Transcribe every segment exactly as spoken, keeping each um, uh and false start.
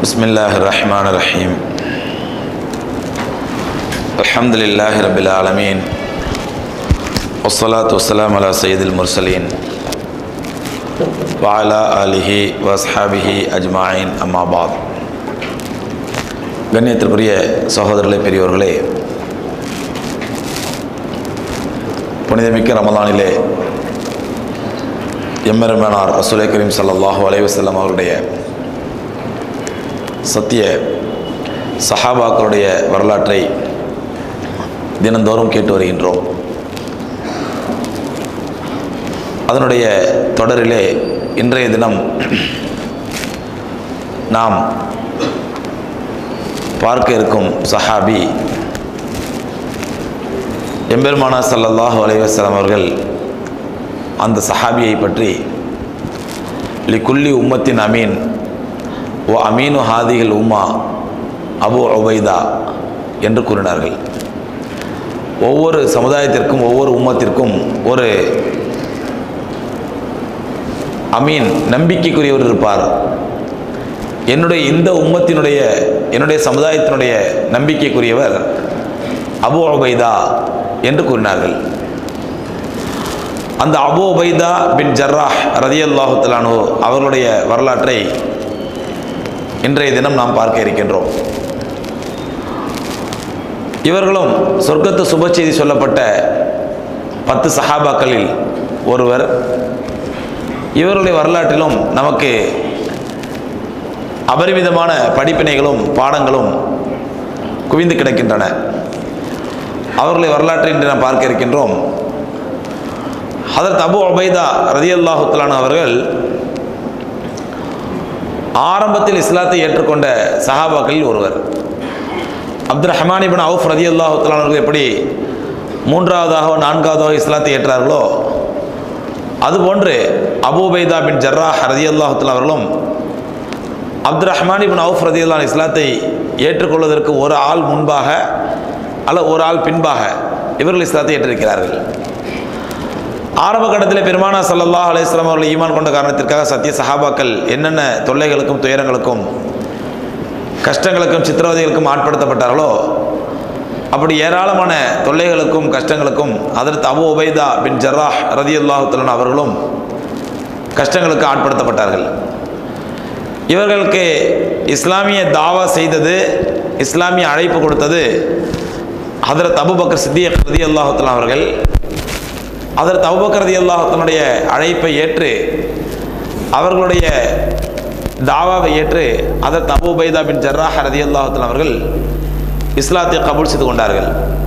Bismillahirrahmanirrahim. Alhamdulillahi Rabbil Alameen. Wassalatu wassalamu ala Sayyidil Mursaleen wa ala alihi wa ashabihi ajma'in amma ba'd. கண்ணியத்திற்குரிய சகோதரர்களே, பெரியோர்களே, புனிதமிக்க ரமலானிலே எம்பெருமானார் ரசூலே கரீம் ஸல்லல்லாஹு அலைஹி வஸல்லம் அவருடைய சத்திய சஹாபாக்களுடைய வரலாற்றை தினந்தோறும் கேட்டு வருகின்றோம். அதனுடைய தொடரிலே இன்றைய தினம் நாம் பார்க்க இருக்கும் சஹாபி எம்பெருமானார் ஸல்லல்லாஹு அலைஹி வஸல்லம் அவர்கள் அந்த சஹாபியை பற்றி லிகுல்லி உம்மத்தின் அமீன் ஓ அமீனு ஹாதிகள் உம்மா அபு உபைதா என்று கூறினார்கள். ஒவ்வொரு சமுதாயத்திற்கும் ஒவ்வொரு உம்மத்திற்கும் ஒரு அமீன், நம்பிக்கைக்குரியவர் இருப்பார். என்னுடைய இந்த உம்மத்தினுடைய என்னுடைய சமுதாயத்தினுடைய நம்பிக்கைக்குரியவர் அபு உபைதா என்று கூறினார்கள். அந்த அபு உபைதா பின் ஜர்ராஹ் ரலியல்லாஹு தஆலா அன்ஹு அவர்களுடைய வரலாற்றை இன்றைய தினம் நாம் பார்க்க இருக்கின்றோம். இவர்களும் சொர்க்கத்து சுப செய்தி சொல்லப்பட்ட பத்து சஹாபாக்களில் ஒருவர். இவர்களுடைய வரலாற்றிலும் நமக்கு அபரிமிதமான படிப்பினைகளும் பாடங்களும் குவிந்து கிடக்கின்றன. அவர்களுடைய வரலாற்றை இன்று நாம் பார்க்க இருக்கின்றோம். ஹதரத் அபு உபைதா ரலியல்லாஹு தஆலா அன்ஹு அவர்கள் ஆரம்பத்தில் இஸ்லாத்தை ஏற்றுக்கொண்ட சஹாபாக்களில் ஒருவர். அப்துர் ரஹ்மான் இப்னு அவுஃப் ரலியல்லாஹு தஆலா அவர்கள் எப்படி மூன்றாவதாக நான்காவதாக இஸ்லாத்தை ஏற்றார்களோ அதுபோன்று அபு உபைதா பின் ஜர்ராஹ் ரலியல்லாஹு தஆலா அவர்களும் அப்துர் ரஹ்மான் இப்னு அவுஃப் ரலியல்லாஹு அன்ஹு இஸ்லாத்தை ஏற்றுக்கொள்வதற்கு ஒரு ஆள் முன்பாக அல்ல ஒரு ஆள் பின்பாக இவர்கள் இஸ்லாத்தை ஏற்றிருக்கிறார்கள். ஆரம்ப கட்டத்தில் பெருமானார் ஸல்லல்லாஹு அலைஹி வஸல்லம் அவர்கள் ஈமான் கொண்ட காரணத்திற்காக சத்திய சஹாபாக்கள் என்னென்ன தொல்லைகளுக்கும் துயரங்களுக்கும் கஷ்டங்களுக்கும் சித்திரவதைகளுக்கும் ஆட்படுத்தப்பட்டார்களோ அப்படி ஏராளமான தொல்லைகளுக்கும் கஷ்டங்களுக்கும் ஹதரத் அபு உபைதா பின் ஜர்ராஹ் ரலியல்லாஹு தஆலா அவர்களும் கஷ்டங்களுக்கு ஆட்படுத்தப்பட்டார்கள். இவர்களுக்கு இஸ்லாமிய தாவா செய்தது, இஸ்லாமிய அழைப்பு கொடுத்தது ஹதரத் அபூபக்கர் சித்திக் ரலியல்லாஹு தஆலா அவர்கள். ஹதரத் அபூபக்கர் ரலியல்லாஹு தஆலாவுடைய அழைப்பை ஏற்று அவர்களுடைய தாவாவை ஏற்று ஹதரத் அபூ உபைதா பின் ஜர்ராஹ் ரலியல்லாஹு தஆலா அவர்கள் இஸ்லாத்தை கபூல் செய்து கொண்டார்கள்.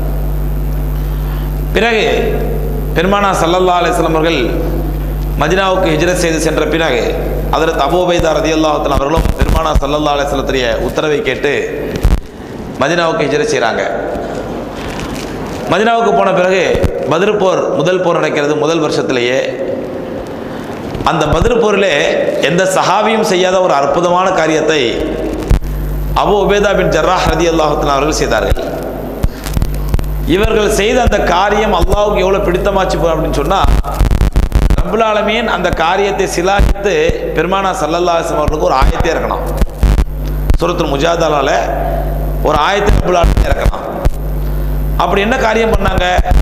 பிறகு பெருமானார் ஸல்லல்லாஹு அலைஹி வஸல்லம் அவர்கள் மதீனாவுக்கு ஹிஜ்ரத் செய்து சென்ற பிறகு ஹதரத் அபூ உபைதா ரலியல்லாஹு தஆலா அவர்களும் பெருமானார் ஸல்லல்லாஹு அலைஹி வஸல்லத்துடைய உத்தரவை கேட்டு மதீனாவுக்கு ஹிஜ்ரத் செய்கிறாங்க. மதீனாவுக்கு போன பிறகு பத்ர் போர், முதல் போர் நடக்கிறது முதல் வருஷத்திலேயே. அந்த பத்ர் போரிலே எந்த சஹாபியும் செய்யாத ஒரு அற்புதமான காரியத்தை அபு உபைதா பின் ஜர்ராஹ் ரலியல்லாஹு தஆலா அவர்கள் செய்தார்கள். இவர்கள் செய்த அந்த காரியம் அல்லாஹ்வுக்கு எவ்வளவு பிடித்தமாச்சு அப்படின்னு சொன்னா, ரப்புல் ஆலமீன் அந்த காரியத்தை சிலாகித்து பெருமானார் ஸல்லல்லாஹு அலைஹி வஸல்லம் அவர்களுக்கு ஒரு ஆயத்தே இருக்கணும். சூரத்துல் முஜாதலால ஒரு ஆயத்தை ரப்புல் ஆலமீன் இறக்கணும். அப்படி என்ன காரியம் பண்ணாங்க?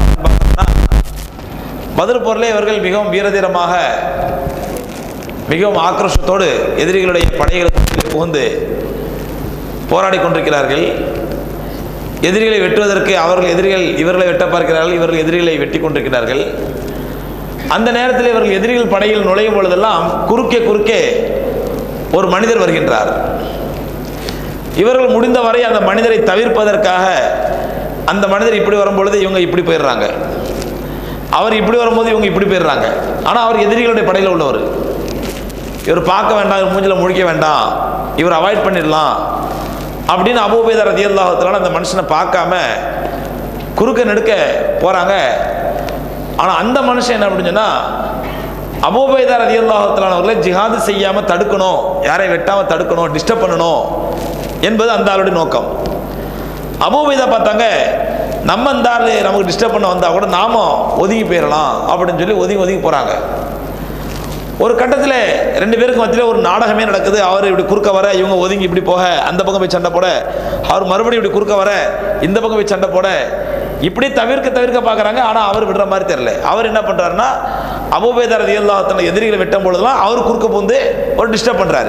பத்ர் போரிலே இவர்கள் மிகவும் வீரதீரமாக மிகவும் ஆக்ரோஷத்தோடு எதிரிகளுடைய படைகளுக்கு புகுந்து போராடி கொண்டிருக்கிறார்கள். எதிரிகளை வெட்டுவதற்கு அவர்கள் எதிரிகள் இவர்களை வெட்ட பார்க்கிறார்கள், இவர்கள் எதிரிகளை வெட்டி கொண்டிருக்கிறார்கள். அந்த நேரத்தில் இவர்கள் எதிரிகள் படையில் நுழையும் பொழுதெல்லாம் குறுக்கே குறுக்கே ஒரு மனிதர் வருகின்றார். இவர்கள் முடிந்தவரை அந்த மனிதரை தவிர்ப்பதற்காக அந்த மனிதர் இப்படி வரும்பொழுது இவங்க இப்படி போயிடுறாங்க, அவர் இப்படி வரும்போது இவங்க இப்படி போயிடுறாங்க. ஆனால் அவர் எதிரிகளுடைய படையில் உள்ளவர். இவர் பார்க்க வேண்டாம், இவர் மூஞ்சில் முழிக்க வேண்டாம், இவர் அவாய்ட் பண்ணிடலாம் அப்படின்னு அபூ உபைதா ரலியல்லாஹு தஆலா அந்த மனுஷனை பார்க்காம குறுக்க நெடுக்க போகிறாங்க. ஆனால் அந்த மனுஷன் என்ன அப்படின்னு சொன்னால், அபூ உபைதா ரலியல்லாஹு தஆலா அவர்களை ஜிஹாது செய்யாமல் தடுக்கணும், யாரை வெட்டாமல் தடுக்கணும், டிஸ்டர்ப் பண்ணணும் என்பது அந்த ஆளுடைய நோக்கம். அபூ உபைதா பார்த்தாங்க, நம்ம இந்த ஆள் நமக்கு டிஸ்டர்ப் பண்ண வந்தால் கூட நாம ஒதுங்கி போயிடலாம் அப்படின்னு சொல்லி ஒதுங்கி ஒதுங்கி போகிறாங்க. ஒரு கட்டத்தில் ரெண்டு பேருக்கு மத்தியில் ஒரு நாடகமே நடக்குது. அவர் இப்படி குறுக்க வர, இவங்க ஒதுங்கி இப்படி போக, அந்த பக்கம் போய் சண்டை போட, அவர் மறுபடியும் இப்படி குறுக்க வர, இந்த பக்கம் போய் சண்டை போட, இப்படி தவிர்க்க தவிர்க்க பார்க்குறாங்க. ஆனால் அவர் விடுற மாதிரி தெரியல. அவர் என்ன பண்ணுறாருன்னா, அபூ உபைதா ரலியல்லாஹு அன்ஹு எதிரிகளை வெட்டும் பொழுதுலாம் அவர் குறுக்க பூந்து ஒரு டிஸ்டர்ப் பண்ணுறாரு.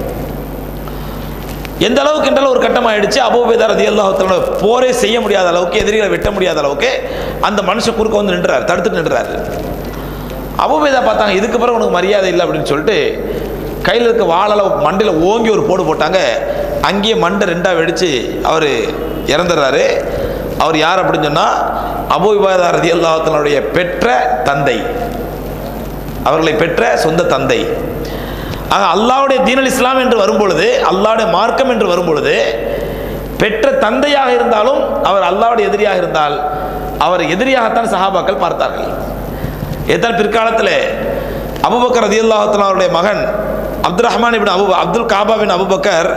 எந்த அளவுக்கு என்றால் ஒரு கட்டம் ஆயிடுச்சு. அபூ உபைதா ரலியல்லாஹு அன்ஹு போரே செய்ய முடியாத அளவுக்கு, எதிரிகளை வெட்ட முடியாத அளவுக்கு அந்த மனுஷன் குறுக்க வந்து நின்றாரு, தடுத்துட்டு நின்றாரு. அபூ உபைதா பார்த்தாங்க, இதுக்கு பிறகு உனக்கு மரியாதை இல்லை அப்படின்னு சொல்லிட்டு கையில் இருக்க வாழால் மண்டையில் ஓங்கி ஒரு போடு போட்டாங்க. அங்கேயே மண்டை ரெண்டாக வெடித்து அவர் இறந்துடுறாரு. அவர் யார் அப்படின்னு சொன்னால், அபூ உபைதா ரலியல்லாஹு அன்ஹுடைய பெற்ற தந்தை, அவர்களை பெற்ற சொந்த தந்தை. ஆக அல்லாஹ்வுடைய தீனுல் இஸ்லாம் என்று வரும்பொழுது, அல்லாஹ்வுடைய மார்க்கம் என்று வரும்பொழுது, பெற்ற தந்தையாக இருந்தாலும் அவர் அல்லாஹ்வுடைய எதிரியாக இருந்தால் அவர் எதிரியாகத்தான் சஹாபாக்கள் பார்த்தார்கள். ஏதான் பிற்காலத்தில் அபூபக்கர் ரலியல்லாஹு அன்ஹு அவருடைய மகன் Abdul Rahman ibn Abu Abdul Kaaba bin Abu Bakr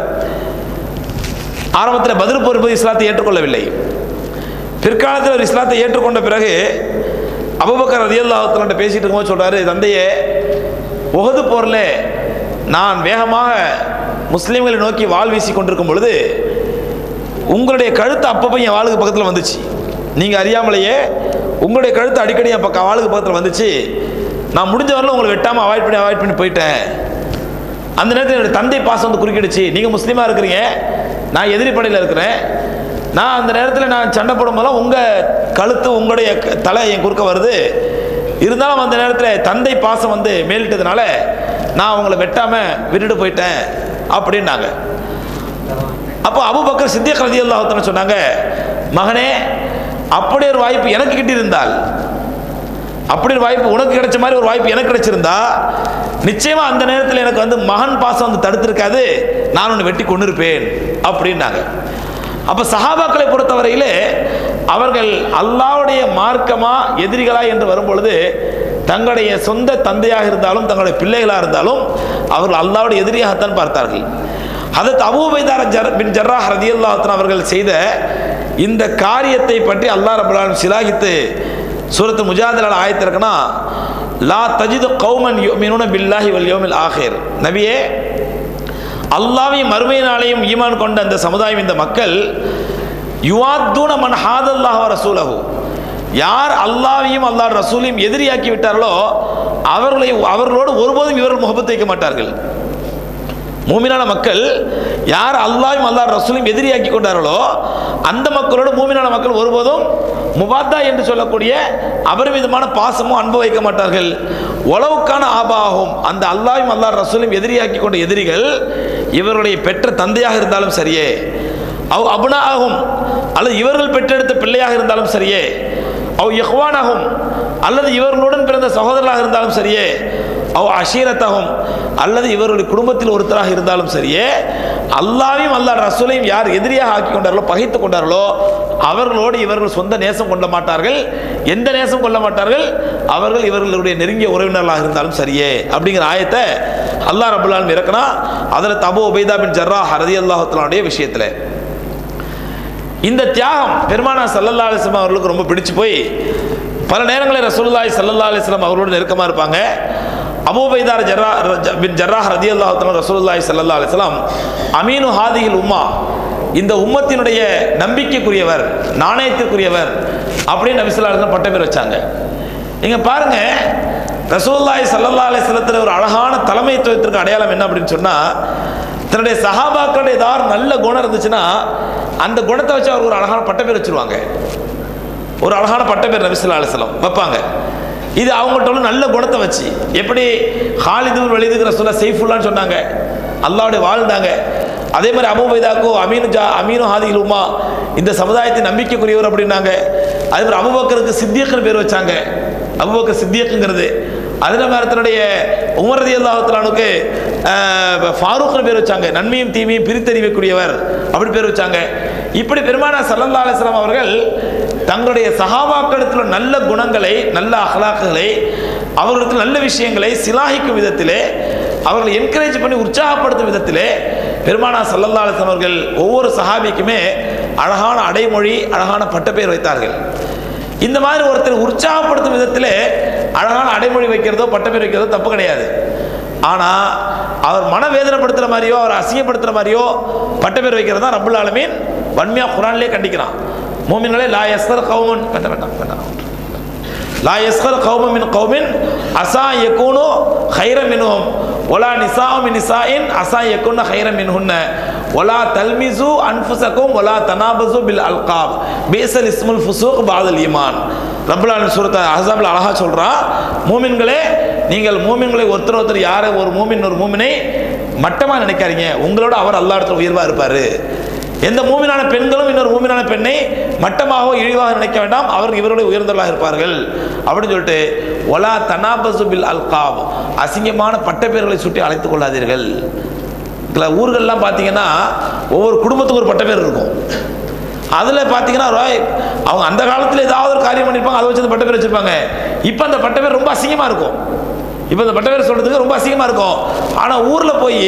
ஆரம்பத்தில் பத்ர் போர் போது இஸ்லாத்தை ஏற்றுக்கொள்ளவில்லை. பிற்காலத்தில் ஒரு இஸ்லாத்தை ஏற்றுக்கொண்ட பிறகு அபூபக்கர் ரலியல்லாஹு அன்ஹு பேசிட்டு இருக்கும்போது சொல்றாரு, தந்தையே, உஹது போரில் நான் வேகமாக முஸ்லீம்களை நோக்கி வாள் வீசி கொண்டிருக்கும் பொழுது உங்களுடைய கழுத்து அப்பப்போ என் வாளுக்கு பக்கத்தில் வந்துச்சு. நீங்கள் அறியாமலேயே உங்களுடைய கழுத்து அடிக்கடி என் பக்கம் வாளுக்கு பக்கத்தில் வந்துச்சு. நான் முடிஞ்ச வரல உங்களை வெட்டாமல் அவாய்ட் பண்ணி அவாய்ட் பண்ணி போயிட்டேன். அந்த நேரத்தில் என்னுடைய தந்தை பாசம் வந்து குறுக்கிடுச்சு. நீங்கள் முஸ்லீமாக இருக்கிறீங்க, நான் எதிரி படையில் இருக்கிறேன். நான் அந்த நேரத்தில் நான் சண்டை போடும் போதெல்லாம் உங்கள் கழுத்து உங்களுடைய தலை என் குறுக்க வருது. இருந்தாலும் அந்த நேரத்தில் தந்தை பாசம் வந்து மேலிட்டதுனால நான் உங்களை வெட்டாமல் விட்டுட்டு போயிட்டேன் அப்படின்னாங்க. அப்போ அபூபக்கர் சித்திக் ரலியல்லாஹு அன்ஹு சொன்னாங்க, மகனே, அப்படி ஒரு வாய்ப்பு எனக்கு கிட்டியிருந்தால், அப்படி ஒரு வாய்ப்பு உனக்கு கிடைச்ச மாதிரி ஒரு வாய்ப்பு எனக்கு கிடைச்சிருந்தா நிச்சயமா அந்த நேரத்தில் எனக்கு வந்து மகன் பாசம் வந்து தடுத்திருக்காது, நான் ஒன்று வெட்டி கொண்டு இருப்பேன் அப்படின்னாங்க. அப்போ சஹாபாக்களை பொறுத்தவரையிலே அவர்கள் அல்லாஹ்வுடைய மார்க்கமா எதிரிகளா என்று வரும்பொழுது தங்களுடைய சொந்த தந்தையாக இருந்தாலும் தங்களுடைய பிள்ளைகளாக இருந்தாலும் அவர்கள் அல்லாஹ்வுடைய எதிரியாகத்தான் பார்த்தார்கள். ஹதரத் அபூ உபைதா பின் ஜர்ராஹ் ரலியல்லாஹு அன்ஹு அவர்கள் செய்த இந்த காரியத்தை பற்றி அல்லாஹ் ரப்பல் ஆலமீன் சிலாகித்து சூரத்து முஜாதலால ஆயத்து இருக்குன்னா, லா தஜிது கௌமன் யுமினூன பில்லாஹி வல் யௌமில் ஆகிர். நபியே, அல்லாஹ்வையும் மறுமை நாளையும் ஈமான் கொண்ட அந்த சமுதாயம், இந்த மக்கள், யுவாத்தூன மன் ஹாதல்லாஹு வ ரசூலஹு, யார் அல்லாஹ்வையும் அல்லாஹ் ரசூலையும் எதிரியாக்கி விட்டார்களோ அவர்களை அவர்களோடு ஒருபோதும் இவர்கள் முகப்பத் வைக்க மாட்டார்கள். மூமினான மக்கள் யார் அல்லாஹ்வையும் அல்லாஹ் ரசூலையும் எதிரியாக்கி கொண்டார்களோ அந்த மக்களோடு மூமினான மக்கள் ஒருபோதும் முபாத்தா என்று சொல்லக்கூடிய அபரிமிதமான பாசமும் அன்பு வைக்க மாட்டார்கள். உளவுக்கான ஆபாகும், அந்த அல்லாஹ்வையும் அல்லாஹ் ரசூலையும் எதிரியாக்கி கொண்ட எதிரிகள் இவருடைய பெற்ற தந்தையாக இருந்தாலும் சரியே, அவ் அபுனாகும் அல்லது இவர்கள் பெற்றெடுத்த பிள்ளையாக இருந்தாலும் சரியே, அவ் இஹ்வானாகும் அல்லது இவர்களுடன் பிறந்த சகோதரர்களாக இருந்தாலும் சரியே, அவ் அஷீரத்தாகும் அல்லது இவருடைய குடும்பத்தில் ஒருத்தராக இருந்தாலும் சரியே, அல்லாஹ்வையும் அல்லாஹ் ரசூலையும் யார் எதிரியாக ஆக்கி கொண்டார்களோ, பகைத்து கொண்டார்களோ அவர்களோடு இவர்கள் சொந்த நேசம் கொள்ள மாட்டார்கள். எந்த நேசம் கொள்ள மாட்டார்கள்? அவர்கள் இவர்களுடைய நெருங்கிய உறவினர்களாக இருந்தாலும் சரியே அப்படிங்கிற ஆயத்தை அல்லாஹ் ரப்பல் ஆலமீன் இறக்குனா. ஹதரத் அபூ உபைதா பின் ஜர்ராஹ் ரலியல்லாஹு அன்ஹுடைய விஷயத்தில் இந்த தியாகம் பெருமானார் ஸல்லல்லாஹு அலைஹி வஸல்லம் அவர்களுக்கு ரொம்ப பிடிச்சு போய் பல நேரங்களில் ரசூலுல்லாஹி ஸல்லல்லாஹு அலைஹி வஸல்லம் அவர்களோடு நெருக்கமாக இருப்பாங்க. அபூ உபைதா பின் ஜர்ராஹ் ரலியல்லாஹு அன்ஹு ரசூலுல்லாஹி ஸல்லல்லாஹு அலைஹி வஸல்லம் அமீனு ஹாதிஹில் உம்மா, இந்த உம்மத்தினுடைய நம்பிக்கைக்குரியவர், நாணயத்திற்குரியவர் அப்படின்னு நபி ஸல்லல்லாஹு அலைஹி வஸல்லம் பட்டம் பேர் வச்சாங்க. நீங்க பாருங்க, ரசூலுல்லாஹி ஸல்லல்லாஹு அலைஹி வஸல்லத்துல ஒரு அழகான தலைமைத்துவத்திற்கு அடையாளம் என்ன அப்படின்னு சொன்னா, தன்னுடைய சஹாபாக்களுடைய ஏதாவது நல்ல குணம் இருந்துச்சுன்னா அந்த குணத்தை வச்சு அவர் ஒரு அழகான பட்ட பேர் வச்சிருவாங்க. ஒரு அழகான பட்ட பேர் நபி ஸல்லல்லாஹு அலைஹி வஸல்லம் வைப்பாங்க. இது அவங்கள்ட்ட உள்ள நல்ல குணத்தை வச்சு, எப்படி ஹாலிது பின் வலீதுக்கு ரசூலுல்லாஹ் சைஃபுல்லான்னு சொன்னாங்க, அல்லாஹ்வுடைய வாழ்ந்தாங்க. அதே மாதிரி அபூ உபைதாக்கு அமீனு ஜா அமீனு ஹாதிஹில் உம்மா, இந்த சமுதாயத்தை நம்பிக்கைக்குரியவர் அப்படின்னாங்க. அதே மாதிரி அபூபக்கருக்கு சித்தியக்குன்னு பேர் வச்சாங்க, அபூபக்கர் சித்தியக்குங்கிறது. அதே மாதிரி தன்னுடைய உமர் ரலியல்லாஹு அன்ஹுக்கு ஃபாரூக்னு பேர் வச்சாங்க, நன்மையும் தீமையும் பிரித்தறிவிக்கக்கூடியவர் அப்படி பேர் வச்சாங்க. இப்படி பெருமானார் ஸல்லல்லாஹு அலைஹி வஸல்லம் அவர்கள் தங்களுடைய சஹாபாக்களிடத்தில் நல்ல குணங்களை, நல்ல அஹ்லாக்குகளை, அவர்களிடத்தில் நல்ல விஷயங்களை சிலாகிக்கும் விதத்திலே, அவர்களை என்கரேஜ் பண்ணி உற்சாகப்படுத்தும் விதத்திலே பெருமானார் ஸல்லல்லாஹு அலைஹி வஸல்லம் அவர்கள் ஒவ்வொரு சஹாபிக்குமே அழகான அடைமொழி, அழகான பட்டப்பெயர் வைத்தார்கள். இந்த மாதிரி ஒருத்தர் உற்சாகப்படுத்தும் விதத்திலே அழகான அடைமொழி வைக்கிறதோ பட்டப்பேர் வைக்கிறதோ தப்பு கிடையாது. ஆனால் அவர் மனவேதனைப்படுத்துகிற மாதிரியோ அவர் அசிங்கப்படுத்துகிற மாதிரியோ பட்டப்பேர் வைக்கிறது தான் ரப்புல் ஆலமீன் வன்மையாக குர்ஆனிலே கண்டிக்கிறான். மூமின்களே லா யஸ்கர் கௌமுன் வேண்டாம் வேண்டாம் வேண்டாம் லா யஸ்கர் கௌமுன் மின் கௌமின் அஸா யகூனு கைரம் மின்ஹும் வலா நிசாஉ மின் நிசாஇன் அஸா யகுன்ன கைரம் மின்ஹுன்ன வலா தல்மிசு அன்ஃபுஸகும் வலா தனாபஸு பில் அல்காப் பிஸல் இஸ்முல் ஃபுசூக் பஅதல் ஈமான். ரப்புல் ஆலமீன் சூரத் அஹ்ஸாப்ல அழகா சொல்றான், மூமின்களே நீங்கள் மூமின்களை ஒருத்தர் ஒருத்தர் யாரை ஒரு மூமின் ஒரு மூமினை மட்டமா நினைக்காதீங்க, உங்களோட அவர் அல்லாஹ் இடத்துல உயர்வா இருப்பாரு. எந்த மூமினான பெண்களும் இன்னொரு மூமினான பெண்ணை மட்டமாகவோ இழிவாக நினைக்க வேண்டாம், அவர்கள் இவருடைய உயர்ந்தவர்களாக இருப்பார்கள் அப்படின்னு சொல்லிட்டு ஒலா தனாபஸு பில் அல்காப் அசிங்கமான பட்டப்பேர்களை சுட்டி அழைத்துக் கொள்ளாதீர்கள். ஊர்கள்லாம் பார்த்தீங்கன்னா ஒவ்வொரு குடும்பத்துக்கு ஒரு பட்டப்பேர் இருக்கும். அதில் பார்த்தீங்கன்னா அவங்க அந்த காலத்தில் ஏதாவது ஒரு காரியம் பண்ணியிருப்பாங்க, அதை வச்சு அந்த பட்டப்பேர் வச்சுருப்பாங்க. இப்போ அந்த பட்டப்பேர் ரொம்ப அசிங்கமாக இருக்கும். இப்போ இந்த பட்டப்பேர் சொல்கிறதுக்கு ரொம்ப அசிங்கமாக இருக்கும். ஆனால் ஊரில் போய்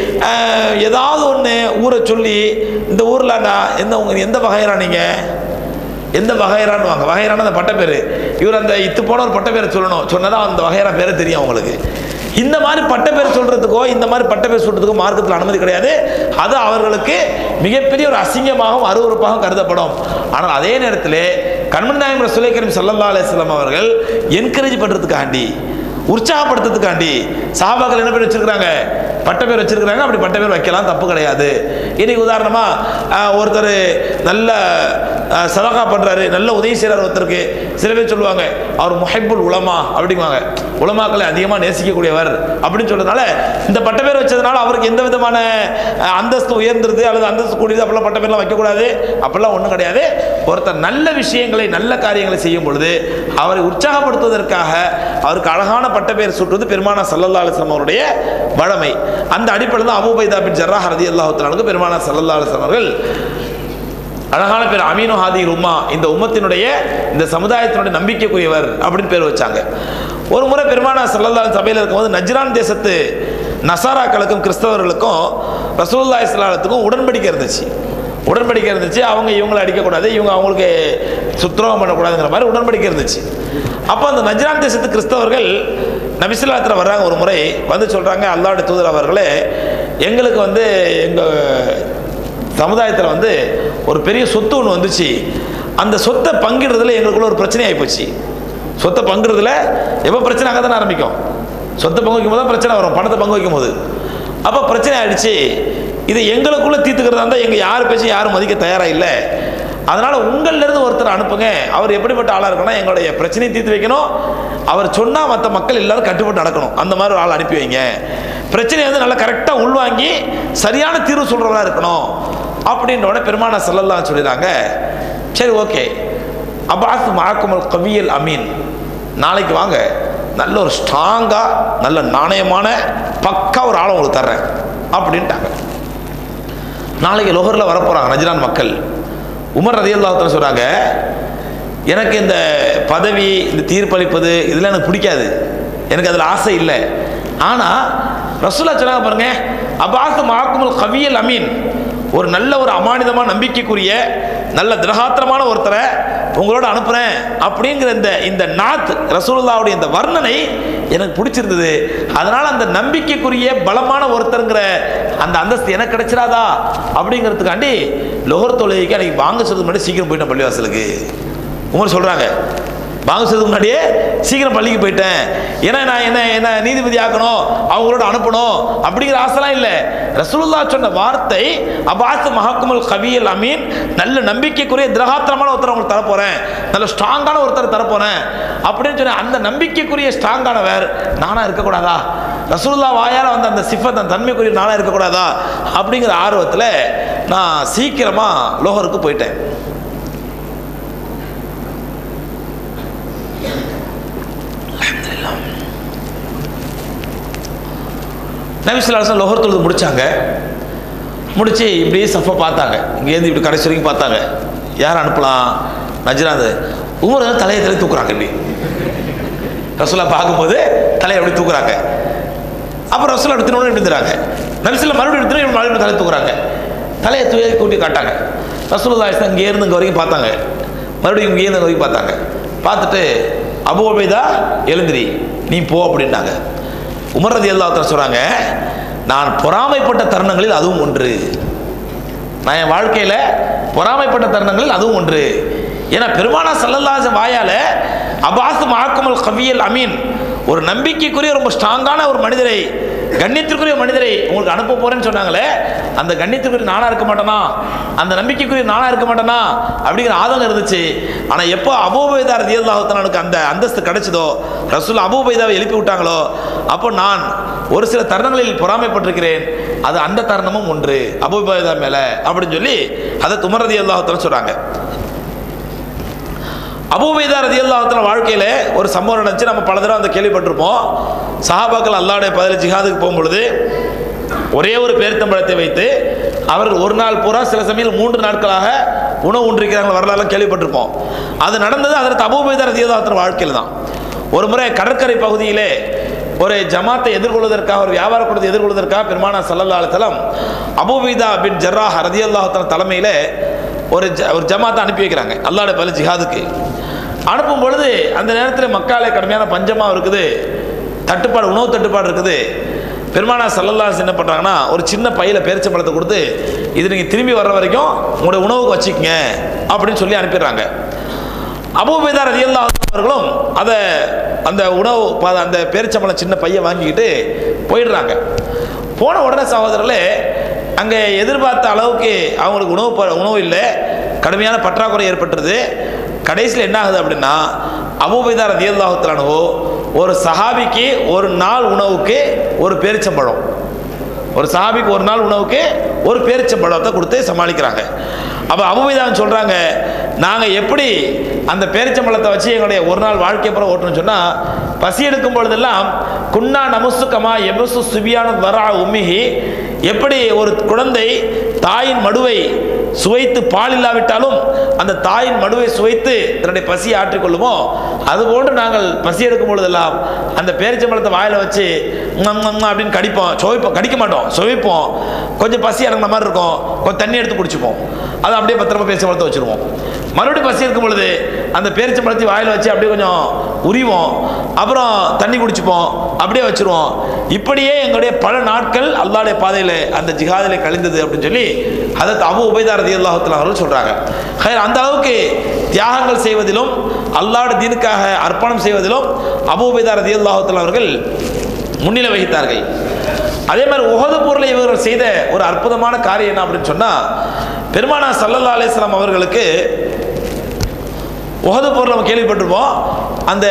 ஏதாவது ஒன்று ஊரை சொல்லி இந்த ஊரில் நான் எந்த உங்க எந்த வகையரா நீங்கள் எந்த வகையரான்னு வாங்க வகையரான அந்த பட்டப்பேர் இவர் அந்த இத்து போன ஒரு பட்டப்பேரை சொல்லணும், சொன்னதான் அந்த வகையரா பேரை தெரியும் அவங்களுக்கு. இந்த மாதிரி பட்டப்பேர் சொல்கிறதுக்கோ இந்த மாதிரி பட்டப்பேர் சொல்கிறதுக்கோ மார்க்கத்தில் அனுமதி கிடையாது. அது அவர்களுக்கு மிகப்பெரிய ஒரு அசிங்கமாகவும் அருவருப்பாகவும் கருதப்படும். ஆனால் அதே நேரத்தில் கண்மணி நாயகம் ரசூலுல்லாஹி கரீம் ஸல்லல்லாஹு அலைஹி வஸல்லம் அவர்கள் என்கரேஜ் பண்ணுறதுக்காண்டி உற்சாகப்படுத்துறதுக்காண்டி சஹாபாக்கள் என்ன பேர் வச்சிருக்கிறாங்க, பட்டப்பேர் வச்சிருக்கிறாங்க. அப்படி பட்டப்பேர் வைக்கலாம், தப்பு கிடையாது. இன்னைக்கு உதாரணமாக ஒருத்தர் நல்ல சதகா பண்ணுறாரு, நல்ல உதவி செய்கிறார் ஒருத்தருக்கு, சில பேர் சொல்லுவாங்க அவர் முஹிப்புல் உலமா அப்படிங்குவாங்க, உலமாக்களை அதிகமாக நேசிக்கக்கூடியவர் அப்படின்னு சொல்றதுனால இந்த பட்டப்பேர் வச்சதுனால அவருக்கு எந்த விதமான அந்தஸ்து உயர்ந்துருது அல்லது அந்தஸ்து கூடியது அப்படிலாம் பட்டப்பேர்லாம் வைக்கக்கூடாது, அப்படிலாம் ஒன்றும் கிடையாது. ஒருத்தர் நல்ல விஷயங்களை நல்ல காரியங்களை செய்யும் பொழுது அவரை உற்சாகப்படுத்துவதற்காக அவருக்கு அழகான பட்டப்பேர் சூட்டுவது பெருமானா ஸல்லல்லாஹு அலைஹி வஸல்லம் அவருடைய வழமை. அந்த அடிப்படையில் தான் அபூ உபைதா பின் ஜர்ராஹ் ரலியல்லாஹு தஆலா அன்ஹு பெருமானா ஸல்லல்லாஹு அலைஹி வஸல்லம் அவர்கள் அழகான பேர் அமீனு ஹாதிஹில் உம்மா, இந்த உம்மத்தினுடைய இந்த சமுதாயத்தினுடைய நம்பிக்கைக்குரியவர் அப்படின்னு பேர் வச்சாங்க. ஒரு முறை பெருமானா ஸல்லல்லாஹு அலைஹி சபையில் இருக்கும்போது நஜ்ரான் தேசத்து நசாராக்களுக்கும் கிறிஸ்தவர்களுக்கும் ரசூலுல்லாஹி ஸல்லல்லாஹு அலைஹி வஸல்லம் உடன்படிக்கை இருந்துச்சு உடன்படிக்கை இருந்துச்சு அவங்க இவங்களை அடிக்கக்கூடாது, இவங்க அவங்களுக்கு சுத்ரோகம் பண்ணக்கூடாதுங்கிற மாதிரி உடன்படிக்கை இருந்துச்சு. அப்போ அந்த நஜ்ரான் தேசத்து கிறிஸ்தவர்கள் நபி ஸல்லல்லாஹு அலைஹி வஸல்லம் வர்றாங்க. ஒரு முறை வந்து சொல்கிறாங்க, அல்லாஹ்வுடைய தூதர் அவர்களே, எங்களுக்கு வந்து எங்கள் சமுதாயத்தில் வந்து ஒரு பெரிய சொத்து ஒன்று வந்துச்சு, அந்த சொத்தை பங்கிடுறதுல எங்களுக்குள்ள ஒரு பிரச்சனை ஆகிப்போச்சு. சொத்தை பங்குறதுல எப்போ பிரச்சனை ஆக தானே ஆரம்பிக்கும், சொத்தை பங்கு வைக்கும் போது தான் பிரச்சனை வரும், பணத்தை பங்கு வைக்கும் போது. அப்போ பிரச்சனை ஆகிடுச்சு, இதை எங்களுக்குள்ளே தீர்த்துக்கிறதா இருந்தால் எங்கள் யார் பேச்சும் யாரும் மதிக்க தயாராக இல்லை, அதனால் உங்களிலிருந்து ஒருத்தர் அனுப்புங்க, அவர் எப்படிப்பட்ட ஆளாக இருக்கணும், எங்களுடைய பிரச்சனையை தீர்த்து வைக்கணும், அவர் சொன்னால் மற்ற மக்கள் எல்லாரும் கட்டுப்பட்டு நடக்கணும், அந்த மாதிரி ஒரு ஆள் அனுப்பி வைங்க, பிரச்சனையை வந்து நல்லா கரெக்டாக உள்வாங்கி சரியான தீர்வு சொல்கிறவராக இருக்கணும் அப்படின்ற உடனே பெருமானா ஸல்லல்லாஹு அலைஹி சொல்லிடுறாங்க. சரி ஓகே, அபாஸ் மஅக்குமுல் கவியல் அமீன், நாளைக்கு வாங்க, நல்ல ஒரு ஸ்ட்ராங்காக நல்ல நாணயமான பக்கா ஒரு ஆளை உங்களுக்கு தர்றேன் அப்படின்ட்டாங்க. நாளைக்கு லோஹரில் வரப்போகிறாங்க நஜ்ரான் மக்கள். உமர் ரலியல்லாஹு தஆலா சொல்கிறாங்க, எனக்கு இந்த பதவி இந்த தீர்ப்பளிப்பது இதெல்லாம் எனக்கு பிடிக்காது, எனக்கு அதில் ஆசை இல்லை. ஆனால் ரசூலுல்லாஹ் சொன்னாங்க பாருங்க, அபாஸ் மஅக்குமுல் கவியல் அமீன், ஒரு நல்ல ஒரு அமானிதமான நம்பிக்கைக்குரிய நல்ல திரகாத்திரமான ஒருத்தரை உங்களோட அனுப்புகிறேன் அப்படிங்கிற இந்த இந்த நாத் ரசூலுல்லாஹ்வுடைய இந்த வர்ணனை எனக்கு பிடிச்சிருந்தது. அதனால் அந்த நம்பிக்கைக்குரிய பலமான ஒருத்தருங்கிற அந்த அந்தஸ்து எனக்கு கிடைச்சிடாதா அப்படிங்கிறதுக்காண்டி லோஹர் தொழுகைக்கு அன்றைக்கி வாங்க சொல்றதுக்கு முன்னாடி சீக்கிரம் போயிட்டேன் பள்ளிவாசலுக்கு. உமர் சொல்கிறாங்க, வாங்க சொல்றதுக்கு முன்னாடியே சீக்கிரம் பள்ளிக்கு போயிட்டேன், ஏன்னா நான் என்ன என்ன நீதிபதி ஆக்கணும், அவங்களோட அனுப்பணும் அப்படிங்கிற ஆசைலாம் இல்லை. ரசூலுல்லாஹ் சொன்ன வார்த்தை அபாஸ் மஹக்குமுல் கவியல் அமீன், நல்ல நம்பிக்கைக்குரிய திரகாத்திரமான ஒருத்தர் அவங்களுக்கு தரப்போகிறேன், நல்ல ஸ்ட்ராங்கான ஒருத்தர் தரப்போகிறேன் அப்படின்னு சொன்ன அந்த நம்பிக்கைக்குரிய ஸ்ட்ராங்கானவர் நானாக இருக்கக்கூடாதா, ரசூலுல்லாஹ் வாயால் வந்த அந்த சிஃபத் அந்த தன்மைக்குரிய நானாக இருக்கக்கூடாதா அப்படிங்கிற ஆர்வத்தில் நான் சீக்கிரமாக லோஹருக்கு போயிட்டேன். நபி ஸல்லல்லாஹு அலைஹி வஸல்லம் லோஹர் தொழுது முடிச்சாங்க. முடிச்சு இப்படியே சஃபை பார்த்தாங்க, இங்கேருந்து இப்படி கடைசி வரைக்கும் பார்த்தாங்க, யார் அனுப்பலாம் நஜ்ரான். உமர் தலையை தலை தூக்குறாங்க, இப்படி ரசூலுல்லாஹ் பார்க்கும்போது தலையை அப்படி தூக்குறாங்க. அப்புறம் ரசூலுல்லாஹ் அப்படி திரும்ப எடுத்துறாங்க, நபி ஸல்லல்லாஹு மறுபடியும் எடுத்து மறுபடியும் தலை தூக்குறாங்க, தலையை தூக்கி கூட்டி காட்டாங்க. ரசூலுல்லாஹ் இங்கேருந்து இங்கே வரைக்கும் பார்த்தாங்க, மறுபடியும் இங்கேருந்து இங்கே வரைக்கும் பார்த்தாங்க. பார்த்துட்டு அபூ உபைதா எழுந்திரி, நீ போ அப்படின்னாங்க. உமர் ரலியல்லாஹு அன்ஹு சொல்றாங்க, நான் பொறாமைப்பட்ட தருணங்களில் அதுவும் ஒன்று. நான் என் வாழ்க்கையில் பொறாமைப்பட்ட தருணங்களில் அதுவும் ஒன்று. ஏன்னா பெருமானார் ஸல்லல்லாஹு அலைஹி வஸல்லம் வாயால அபாஸ் மஅக்குமுல் கவியல் அமீன், ஒரு நம்பிக்கைக்குரிய ரொம்ப ஸ்ட்ராங்கான ஒரு மனிதரை, கண்ணியத்திற்குரிய மனிதரை உங்களுக்கு அனுப்ப போறேன்னு சொன்னாங்களே, அந்த கண்ணியத்திற்குரிய நானா இருக்க மாட்டேனா, அந்த நம்பிக்கைக்குரிய நானா இருக்க மாட்டேனா அப்படிங்கிற ஆதங்கம் இருந்துச்சு. ஆனால் எப்போ அபூ உபைதா ரலியல்லாஹு தஆலாவுக்கு அந்த அந்தஸ்து கிடைச்சதோ, ரசூல் அபூ உபைதாவை எழுப்பி விட்டாங்களோ, அப்போ நான் ஒரு சில தருணங்களில் பொறாமைப்பட்டிருக்கிறேன், அது அந்த தருணமும் ஒன்று அபூ உபைதா மேல அப்படின்னு சொல்லி அதை உமர் ரலியல்லாஹு தஆலா சொல்றாங்க. அபூ உபைதா ரலியல்லாஹு தஆலா வாழ்க்கையில் ஒரு சம்பவம் நடந்துச்சு. நம்ம பல தடவை அந்த கேள்விப்பட்டிருப்போம். சஹாபாக்கள் அல்லாஹ்வுடைய பாதையில் ஜிஹாதுக்கு போகும்பொழுது ஒரே ஒரு பேரித்தம்பழத்தை வைத்து அவர்கள் ஒரு நாள் பூரா, சில சமயம் மூன்று நாட்களாக உணவு உண்டிருக்கிறாங்க, வரலாறுலாம் கேள்விப்பட்டிருப்போம். அது நடந்தது அதற்கு அபூ உபைதா ரலியல்லாஹு தஆலா வாழ்க்கையில் தான். ஒரு முறை கடற்கரை பகுதியிலே ஒரு ஜமாத்தை எதிர்கொள்வதற்காக, ஒரு வியாபார கூட்டத்தை எதிர்கொள்வதற்காக பெருமானார் ஸல்லல்லாஹு அலைஹி வஸல்லம் அபூ உபைதா பின் ஜர்ராஹ் ரலியல்லாஹு தஆலா தலைமையில் ஒரு ஜ ஒரு ஜமாத்தை அனுப்பி வைக்கிறாங்க அல்லாஹ்வுடைய பாதையில் ஜிஹாதுக்கு. அனுப்பும் பொழுது அந்த நேரத்தில் மக்காலே கடுமையான பஞ்சமாக இருக்குது, தட்டுப்பாடு, உணவு தட்டுப்பாடு இருக்குது. பெருமானார் ஸல்லல்லாஹு அலைஹி வஸல்லம் என்ன பண்ணுறாங்கன்னா, ஒரு சின்ன பையில் பேரிச்சம்பழத்தை கொடுத்து, இது நீங்கள் திரும்பி வர்ற வரைக்கும் உங்களுடைய உணவுக்கு வச்சுக்கங்க அப்படின்னு சொல்லி அனுப்பிடுறாங்க. அபூ உபைதா ரலியல்லாஹு அன்ஹு அவர்களும் அதை அந்த உணவு அந்த பேரிச்சம்பழம் சின்ன பையை வாங்கிக்கிட்டு போயிடுறாங்க. போன உடனே சகோதரர்களே, அங்கே எதிர்பார்த்த அளவுக்கு அவங்களுக்கு உணவு உணவு இல்லை, கடுமையான பற்றாக்குறை ஏற்பட்டுருது. கடைசியில் என்ன ஆகுது அப்படின்னா, அபூ உபைதா ரலியல்லாஹு தஆலா அன்ஹு ஒரு சஹாபிக்கு ஒரு நாள் உணவுக்கு ஒரு பேரிச்சம்பழம், ஒரு சஹாபிக்கு ஒரு நாள் உணவுக்கு ஒரு பேரிச்சம்பழத்தை கொடுத்து சமாளிக்கிறாங்க. அப்போ அபூ உபைதா சொல்கிறாங்க, நாங்கள் எப்படி அந்த பேரிச்சம்பழத்தை வச்சு எங்களுடைய ஒரு நாள் வாழ்க்கை புறம் ஓட்டணும்னு சொன்னால், பசி எடுக்கும் பொழுதெல்லாம் குன்னா நமுசு கமா எபசு சுபியான வரா உம்மிஹி, எப்படி ஒரு குழந்தை தாயின் மடுவை சுவைத்து பால் இல்லாவிட்டாலும் அந்த தாயின் மடுவை சுவைத்து தன்னுடைய பசியை ஆற்றிக்கொள்ளுமோ, அதுபோன்று நாங்கள் பசி எடுக்கும் பொழுதெல்லாம் அந்த பேரிச்சம்பழத்தை வாயில் வச்சு அப்படின்னு கடிப்போம், சுவைப்போம், கடிக்க மாட்டோம், சுவைப்போம், கொஞ்சம் பசி இறங்குற மாதிரி இருக்கும், கொஞ்சம் தண்ணி எடுத்து குடிச்சுப்போம், அதை அப்படியே பத்திரமா பேரிச்சம்பழத்தை வச்சுருவோம். மறுபடியும் பசி இருக்கும் பொழுது அந்த பேரிச்சம்பழத்தை வாயில் வச்சு அப்படியே கொஞ்சம் உரிவோம், அப்புறம் தண்ணி குடிச்சுப்போம், அப்படியே வச்சுருவோம். இப்படியே எங்களுடைய பல நாட்கள் அல்லாஹ்வுடைய பாதையில் அந்த ஜிஹாதிலே கழிந்தது அப்படின்னு சொல்லி ஹதரத் அபூ உபைதா ரலியல்லாஹு தஆலா அவர்கள் சொல்கிறாங்க. அந்த அளவுக்கு தியாகங்கள் செய்வதிலும் அல்லாஹ்வுடைய தீனுக்காக அர்ப்பணம் செய்வதிலும் அபூ உபைதா ரலியல்லாஹு தஆலா அவர்கள் முன்னிலை வகித்தார்கள். அதே மாதிரி உஹது போரில் இவர்கள் செய்த ஒரு அற்புதமான காரியம் என்ன அப்படின்னு சொன்னால், பெருமானார் ஸல்லல்லாஹு அலைஹி வஸல்லம் அவர்களுக்கு உஹது போரில் நம்ம கேள்விப்பட்டிருப்போம், அந்த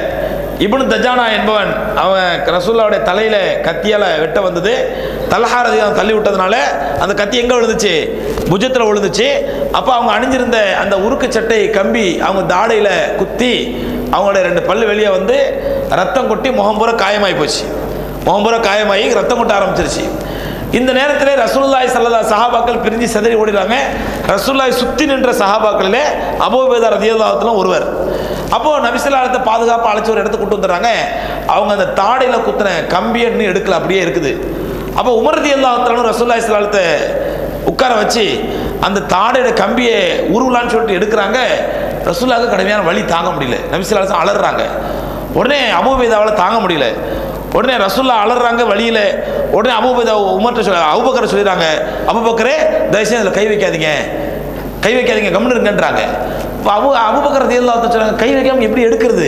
இப்னு தஜானா என்பவன் அவன் ரசூலுல்லாஹ்வுடைய தலையில் கத்தியால் வெட்ட வந்தது, தல்ஹா ரலியல்லாஹு தள்ளி விட்டதுனால அந்த கத்தி எங்கே விழுந்துச்சு, புஜத்தில் விழுந்துச்சு. அப்போ அவங்க அணிஞ்சிருந்த அந்த உருக்கு சட்டை கம்பி அவங்க தாடையில் குத்தி அவங்களுடைய ரெண்டு பல்லு வெளியே வந்து ரத்தம் கொட்டி முகம் பூரா காயமாகி போச்சு, முகம் பூரா காயமாகி ரத்தம் கொட்ட ஆரம்பிச்சிருச்சு. இந்த நேரத்தில் ரசூலுல்லாஹி ஸல்லல்லாஹு சஹாபாக்கள் பிரிஞ்சு செதறி ஓடிறாங்க. ரசூலுல்லாஹி சுற்றி நின்ற சஹாபாக்களிலே அபூ உபைதா ரலியல்லாஹு தஆலா ஒருவர். அப்போது நபி ஸல்லல்லாஹு அலைஹி வஸல்லம் பாதுகாப்பாக அழைச்சி ஒரு இடத்துக்கு கூட்டு வந்துடுறாங்க. அவங்க அந்த தாடையில் குத்தின கம்பியை இன்னும் எடுக்கல, அப்படியே இருக்குது. அப்போ உமர் ரலியல்லாஹு தஆலா ரசூலுல்லாஹி ஸல்லல்லாஹு அலைஹி வஸல்லம் உட்கார வச்சு அந்த தாடையோட கம்பியை உருவலான்னு சொல்லிட்டு எடுக்கிறாங்க. ரசூலுல்லாஹ்வுக்கு கடுமையான வலி தாங்க முடியல, நபி ஸல்லல்லாஹு அலைஹி வஸல்லம் அலறாங்க. உடனே அபூ உபைதாவால் தாங்க முடியல, உடனே ரசூலுல்லாஹ் அலறாங்க வழியில். உடனே அபூ உபைதா உமர்ட்ட சொல்ல அபூபக்கரை சொல்லிடுறாங்க, அபூபக்கரே தயவுசெய்து அதில் கை வைக்காதீங்க, கை வைக்காதீங்க, கம்முன்னு இருங்கன்றாங்க. இப்போ அபு அபூபக்கர் ரலியல்லாஹு தஆலா சொல்றாங்க, கை வைக்காமல் எப்படி எடுக்கிறது,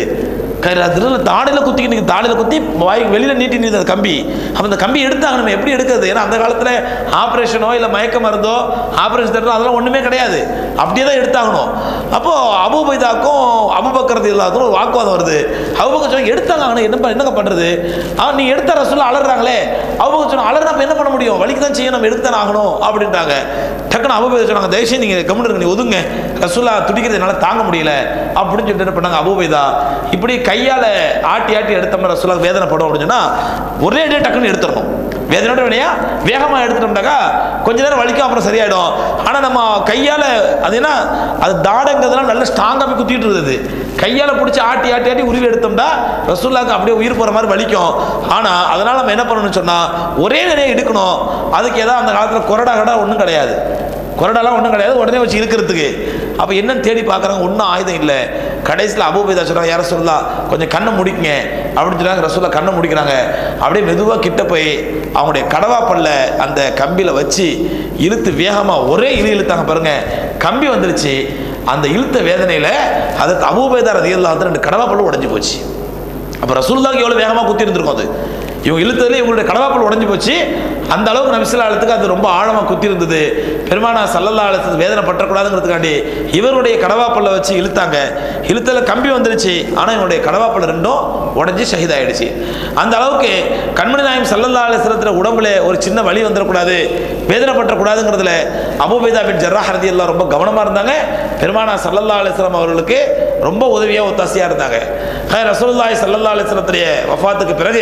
அதில் தாடையில் குத்திக்கிட்டு தாடையில் குத்தி வாய் வெளியில் நீட்டி நிற்கிது அந்த கம்பி. அப்போ அந்த கம்பி எடுத்தாங்க, நம்ம எப்படி எடுக்கிறது? ஏன்னா அந்த காலத்தில் ஆப்ரேஷனோ இல்லை மயக்க மருந்தோ ஆப்ரேஷன் தேட்டரோ அதெல்லாம் ஒன்றுமே கிடையாது, அப்படியே தான் எடுத்தாகணும். அப்போது அபூ உபைதாக்கும் அபூபக்கர் ரலியல்லாஹு ஒரு வாக்குவாதம் வருது. அபூபக்கர் சொன்னாங்க, எடுத்தாங்க, ஆனால் என்ன என்னங்க பண்ணுறது, அவன் நீ எடுத்த ரசூலுல்லாஹ் அலறாங்களே. அபூபக்கர் சொன்னாங்க, அலறா இப்போ என்ன பண்ண முடியும், வலிக்கு தான் செய்ய, நம்ம எடுத்து தானே ஆகணும் அப்படின்ட்டாங்க. டக்குன்னு அபூ உபைதா சொன்னாங்க, தயவுசெய்து நீங்கள் கம்முன்னு இருங்க, நீ ஒதுங்க, ரசூலுல்லாஹ் துடிக்கிறது என்னால் தாங்க முடியல அப்படின்னு சொல்லிட்டு என்ன பண்ணாங்க, அபூ உபைதா இப்படி கையால் ஆட்டி ஆட்டி எடுத்தோம்னா ரசூலுல்லாஹ் வேதனைப்படும் அப்படின்னு சொன்னால் ஒரே டே டக்குன்னு எடுத்துடணும். வேதனையோட வேணையா வேகமாக எடுத்துட்டோம்னாக்கா கொஞ்ச நேரம் வலிக்கும், அப்புறம் சரியாயிடும். ஆனால் நம்ம கையால் அது என்ன, அது தாடங்கிறதுலாம் நல்ல ஸ்ட்ராங்காக போய் குத்திட்டு இருக்குது. கையால் பிடிச்சி ஆட்டி ஆட்டி ஆட்டி உருவி எடுத்தோம்னா ரசூலுல்லாஹ்க்கு அப்படியே உயிர் போகிற மாதிரி வலிக்கும். ஆனால் அதனால் நம்ம என்ன பண்ணணும்னு சொன்னால் ஒரே நிறைய எடுக்கணும். அதுக்கு ஏதாவது அந்த காலத்தில் கொரடா கடா ஒன்றும் கிடையாது, கொரடாலாம் ஒன்றும் கிடையாது, உடனே வச்சு இருக்கிறதுக்கு. அப்போ என்னன்னு தேடி பார்க்குறாங்க, ஒன்றும் ஆயுதம் இல்லை. கடைசியில் அபூ உபைதா சொல்கிறாங்க, யார சொல்லலாம் கொஞ்சம் கண்ணை முடிக்குங்க அப்படின்னு சொன்னாங்க. ரசூலுல்லாஹ் கண்ணை முடிக்கிறாங்க. அப்படியே மெதுவாக கிட்ட போய் அவங்களுடைய கடவாப்பல்ல அந்த கம்பியில் வச்சு இழுத்து வேகமாக ஒரே இழு இழுத்தாங்க பாருங்க, கம்பி வந்துருச்சு. அந்த இழுத்த வேதனையில் அதற்கு அபூ உபைதா ரலியல்லாஹு அன்ஹு ரெண்டு கடவாப்பல்லும் உடஞ்சி போச்சு. அப்போ ரசூலுல்லாஹ்க்கு எவ்வளோ வேகமாக குத்தி இருந்திருக்கும் அது. இவங்க இழுத்ததுல இவங்களுடைய கடவாப்பல் உடஞ்சி போச்சு. அந்த அளவுக்கு நபி ஸல்லல்லாஹு அலைஹி வஸல்லம் அது ரொம்ப ஆழமாக குத்தி இருந்தது. பெருமானா ஸல்லல்லாஹு அலைஹி வஸல்லம் வேதனை பற்றக்கூடாதுங்கிறதுக்காண்டி இவருடைய கடவாப்பல்ல வச்சு இழுத்தாங்க. இழுத்தல கம்பி வந்துருச்சு. ஆனால் இவனுடைய கடவாப்பல் ரெண்டும் உடஞ்சி ஷஹீதாயிடுச்சு. அந்த அளவுக்கு கண்மணி நாயகம் ஸல்லல்லாஹு அலைஹி வஸல்லம் உடம்புல ஒரு சின்ன வலி வந்துடக்கூடாது, வேதனை பற்றக்கூடாதுங்கிறதுல அபூ உபைதா பின் ஜர்ராஹ் ரலியல்லாஹு ரொம்ப கவனமாக இருந்தாங்க. பெருமானா ஸல்லல்லாஹு அலைஹி வஸல்லம் அவர்களுக்கு ரொம்ப உதவியாக ஒத்தாசையாக இருந்தாங்க. ரசூலுல்லாஹி ஸல்லல்லாஹு அலைஹி வஸல்லத்துடைய வஃபாத்துக்கு பிறகு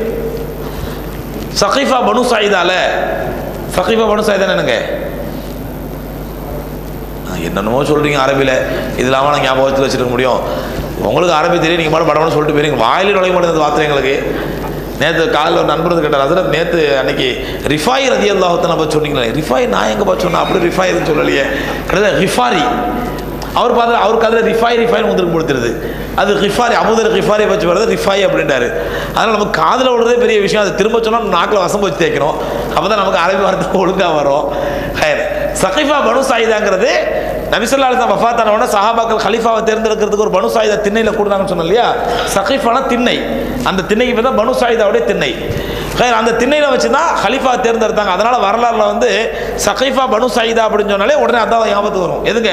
சகீஃபா பனு சாயிதால, சகீஃபா பனு சாயிதா என்னங்க என்னென்னமோ சொல்கிறீங்க அரபியில், இதில் அவனை ஞாபகத்தில் வச்சுருக்க முடியும். உங்களுக்கு அரபி தெரியும், நீங்கள் மட்டும் படம்னு சொல்லிட்டு போயிருங்க, வாயிலே நுழைய மாட்டேங்குது வார்த்தை எங்களுக்கு. நேற்று காலையில் ஒரு நண்பர் கேட்டார், அதில் நேற்று அன்னைக்கு ரிஃபாய் ரலியல்லாஹு அன்ஹு பற்றி சொன்னீங்களே, ரிஃபாய் நான் எங்கே பார்த்து சொன்னேன், அப்படி ரிஃபாய்னு சொல்லலையே, கிடையாது ரிஃபாரி. அவர் பார்த்து அவருக்கு அதில் ரிஃபாய் ரிஃபாய்னு வந்துருக்கு கொடுத்துருது. அது ரிஃபாரி, அபூதர் ரிஃபாரியை வச்சு வர்றது ரிஃபாய் அப்படின்றாரு. அதனால் நமக்கு காதில் விடுறதே பெரிய விஷயம். அது திரும்ப சொன்னால் நாக்கில் வசம் வச்சு தேய்க்கணும், அப்போ தான் நமக்கு அரபி வார்த்தை ஒழுங்காக வரும். ஹைர் சகீஃபா பனு சாயிதாங்கிறது நபி ஸல்லல்லாஹு அலைஹி வஸல்லம் வஃபாத்தான உடனே சஹாபாக்கள் கலீஃபாவை தேர்ந்தெடுக்கிறதுக்கு ஒரு பனு சாயிதா திண்ணையில் கூடுனாங்கன்னு சொன்னோம் இல்லையா. சகீஃபானா திண்ணை, அந்த திண்ணைக்கு பேர் தான் பனு சாயிதாவுடைய திண்ணை. ஹைர் அந்த திண்ணையில் வச்சு தான் கலீஃபா தேர்ந்தெடுத்தாங்க. அதனால் வரலாறுல வந்து சகீஃபா பனு சாயிதா அப்படின்னு சொன்னாலே உடனே அதான் ஞாபகத்துக்கு வரும். எதுங்க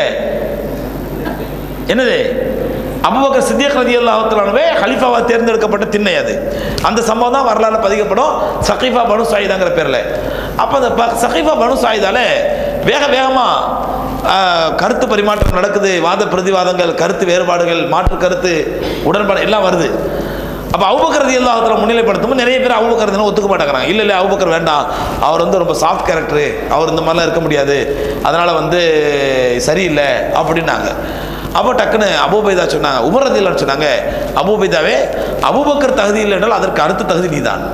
என்னது அபூபக்கர் சித்திக் ரலியல்லாஹு அன்ஹு கலீஃபாவா தேர்ந்தெடுக்கப்பட்ட திண்ணை அது. அந்த சம்பவம் தான் வரலாறு பதிக்கப்படும் சகீஃபா பனு சாயிதாங்கிற பேரில். அப்போ அந்த சகீஃபா பனு சாயிதால வேக வேகமாக கருத்து பரிமாற்றம் நடக்குது, வாத பிரதிவாதங்கள், கருத்து வேறுபாடுகள், மாற்று கருத்து, உடன்பாடு எல்லாம் வருது. அப்போ அபூபக்கர் ரலியல்லாஹு அன்ஹு முன்னிலைப்படுத்தும் நிறைய பேர் அபூபக்கர் ரலியல்லாஹு ஒத்துக்க மாட்டேங்கிறாங்க. இல்லை இல்லை அபூபக்கர் வேண்டாம், அவர் வந்து ரொம்ப சாஃப்ட் கேரக்டரு, அவர் இந்த மாதிரிலாம் இருக்க முடியாது, அதனால் வந்து சரியில்லை அப்படின்னாங்க. அப்போ டக்குன்னு அபூ உபைதா சொன்னாங்க, உமர் ரலியல்லாஹு அன்ஹு சொன்னாங்க, அபூ உபைதாவே அபூபக்கர் தகுதி இல்லை என்றால் அதற்கு அடுத்த தகுதி நீ தான்,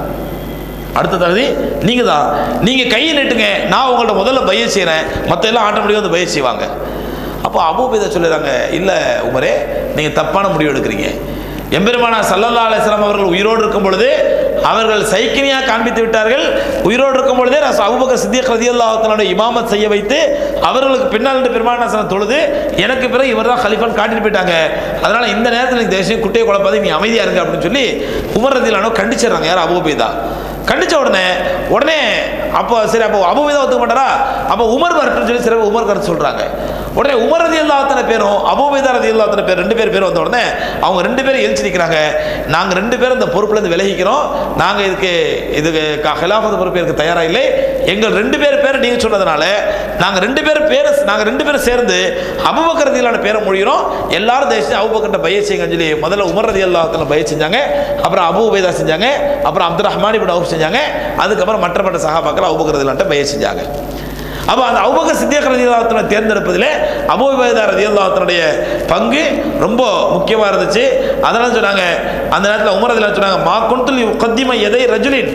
அடுத்த தகுதி நீங்கள் தான், நீங்கள் கையை நட்டுங்க, நான் உங்கள்ட்ட முதல்ல பையச் செய்கிறேன், மற்ற எல்லாம் ஆட்டோமேட்டிக்காக வந்து பையச் செய்வாங்க. அப்போ அபூ உபைதா சொல்லுறாங்க, இல்லை உமரே நீங்கள் தப்பான முடிவு எடுக்கிறீங்க. எம்பெருமானா ஸல்லல்லாஹு அலைஹி வஸல்லம் அவர்கள் உயிரோடு இருக்கும் பொழுது அவர்கள் சைக்கினியாக காண்பித்து விட்டார்கள். உயிரோடு இருக்கும் பொழுதே அபூபக்கர் சித்திக் ரலியல்லாஹு அன்ஹு இமாமத் செய்ய வைத்து அவர்களுக்கு பின்னால் இருந்து பெருமானா ஸல்லல்லாஹு தொழுது எனக்கு பிறகு இவர் தான் கலீஃபான்னு காட்டிட்டு போயிட்டாங்க. அதனால இந்த நேரத்தில் நீ தேசியம் குட்டையை குழப்பாது, நீ அமைதியாக இருங்க அப்படின்னு சொல்லி உமர் ரலியல்லாஹு அன்ஹு கண்டிச்சிடறாங்க. யார் அபூ உபைதா கண்டிச்ச உடனே உடனே அப்போ சரி அப்போ அபூ உபைதா ஒத்துக்க மாட்டாரா, அப்போ உமர் வரட்டுன்னு சொல்லி சரி உமர் கருத்து சொல்கிறாங்க. உடனே உமர் ரலியல்லாஹு அன்ஹு பேரும் அபூ உபைதா ரலியல்லாஹு அன்ஹு பேர் ரெண்டு பேர் பேர் வந்த உடனே அவங்க ரெண்டு பேரும் எழுச்சி நிற்கிறாங்க. நாங்கள் ரெண்டு பேரும் இந்த பொறுப்புலேருந்து விலகிக்கிறோம், நாங்கள் இதுக்கு இதுக்கு ஹிலாஃபத் பொறுப்பு எனக்கு தயாராக இல்லை, எங்கள் ரெண்டு பேர் பேர் நீங்கள் சொன்னதுனால நாங்கள் ரெண்டு பேர் பேர் நாங்கள் ரெண்டு பேரும் சேர்ந்து அபூபக்கர் ரலியல்லாஹு அன்ஹு பேரை முடிகிறோம், எல்லாரும் தயவுசெய்து அபூபக்கர்ட்ட பைய செய்யுங்கன்னு சொல்லி முதல்ல உமர் ரலியல்லாஹு அன்ஹு பைய செஞ்சாங்க, அப்புறம் அபூ உபைதா செஞ்சாங்க, அப்புறம் அப்துர் ரஹ்மான் இப்னு அவுஃப் செஞ்சாங்க, அதுக்கப்புறம் மற்ற மற்ற சஹாபாக்கள் அபூபக்கர் ரலியல்லாஹு அன்ஹு பைய செஞ்சாங்க. அப்போ அந்த அபூபக்கர் சித்திக் ரலியல்லாஹு அன்ஹு தேர்ந்தெடுப்பதில் அபூ உபைதா ரலியல்லாஹு அன்ஹுடைய பங்கு ரொம்ப முக்கியமாக இருந்துச்சு. அதனால சொன்னாங்க அந்த நேரத்தில் உமர் ரலியல்லாஹு அன்ஹு சொன்னாங்க, மா குன்துல் யுகத்திம யதை ரஜுலின்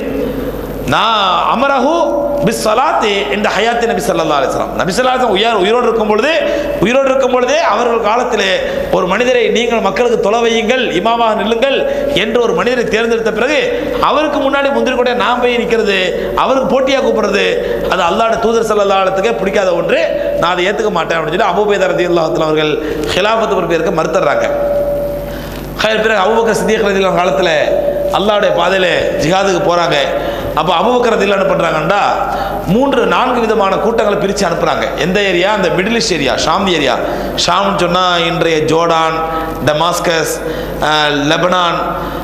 நான் அமரஹு பிஸ் ஸலாத்தி இந்த ஹயாத்தி நபி ஸல்லல்லாஹு அலைஹி வஸல்லம். நபி ஸல்லல்லாஹு அலைஹி வஸல்லம் உயிர் உயிரோடு இருக்கும் பொழுது உயிரோடு இருக்கும் பொழுதே அவர்கள் காலத்திலே ஒரு மனிதரை நீங்கள் மக்களுக்கு தொலை வையுங்கள், இமாமாக நில்லுங்கள் என்று ஒரு மனிதரை தேர்ந்தெடுத்த பிறகு அவருக்கு முன்னாடி முந்திரி கூட நான் போய் நிற்கிறது, அவருக்கு போட்டியாக கூப்பிடுறது, அது அல்லாஹ்வுடைய தூதர் ஸல்லல்லாஹு அலைஹி வஸல்லம் பிடிக்காத ஒன்று, நான் அதை ஏற்றுக்க மாட்டேன் அப்படின்னு சொல்லி அபூ உபைதா ரலியல்லாஹு அன்ஹு அவர்கள் ஹிலாஃபத் பொறுப்பேற்க மறுத்துறாங்க. பிறகு அபூபக்கர் சித்திக் ரலியல்லாஹு காலத்தில் அல்லாஹ்வுடைய பாதையில் ஜிஹாதுக்கு போகிறாங்க. அப்போ அபூபக்கர் ரலியல்லாஹு என்ன பண்ணுறாங்கன்னா மூன்று நான்கு விதமான கூட்டங்களை பிரித்து அனுப்புகிறாங்க. எந்த ஏரியா? அந்த middle east area, Sham area. ஷாம்னு சொன்னால் இன்றைய Jordan, Damascus, Lebanon,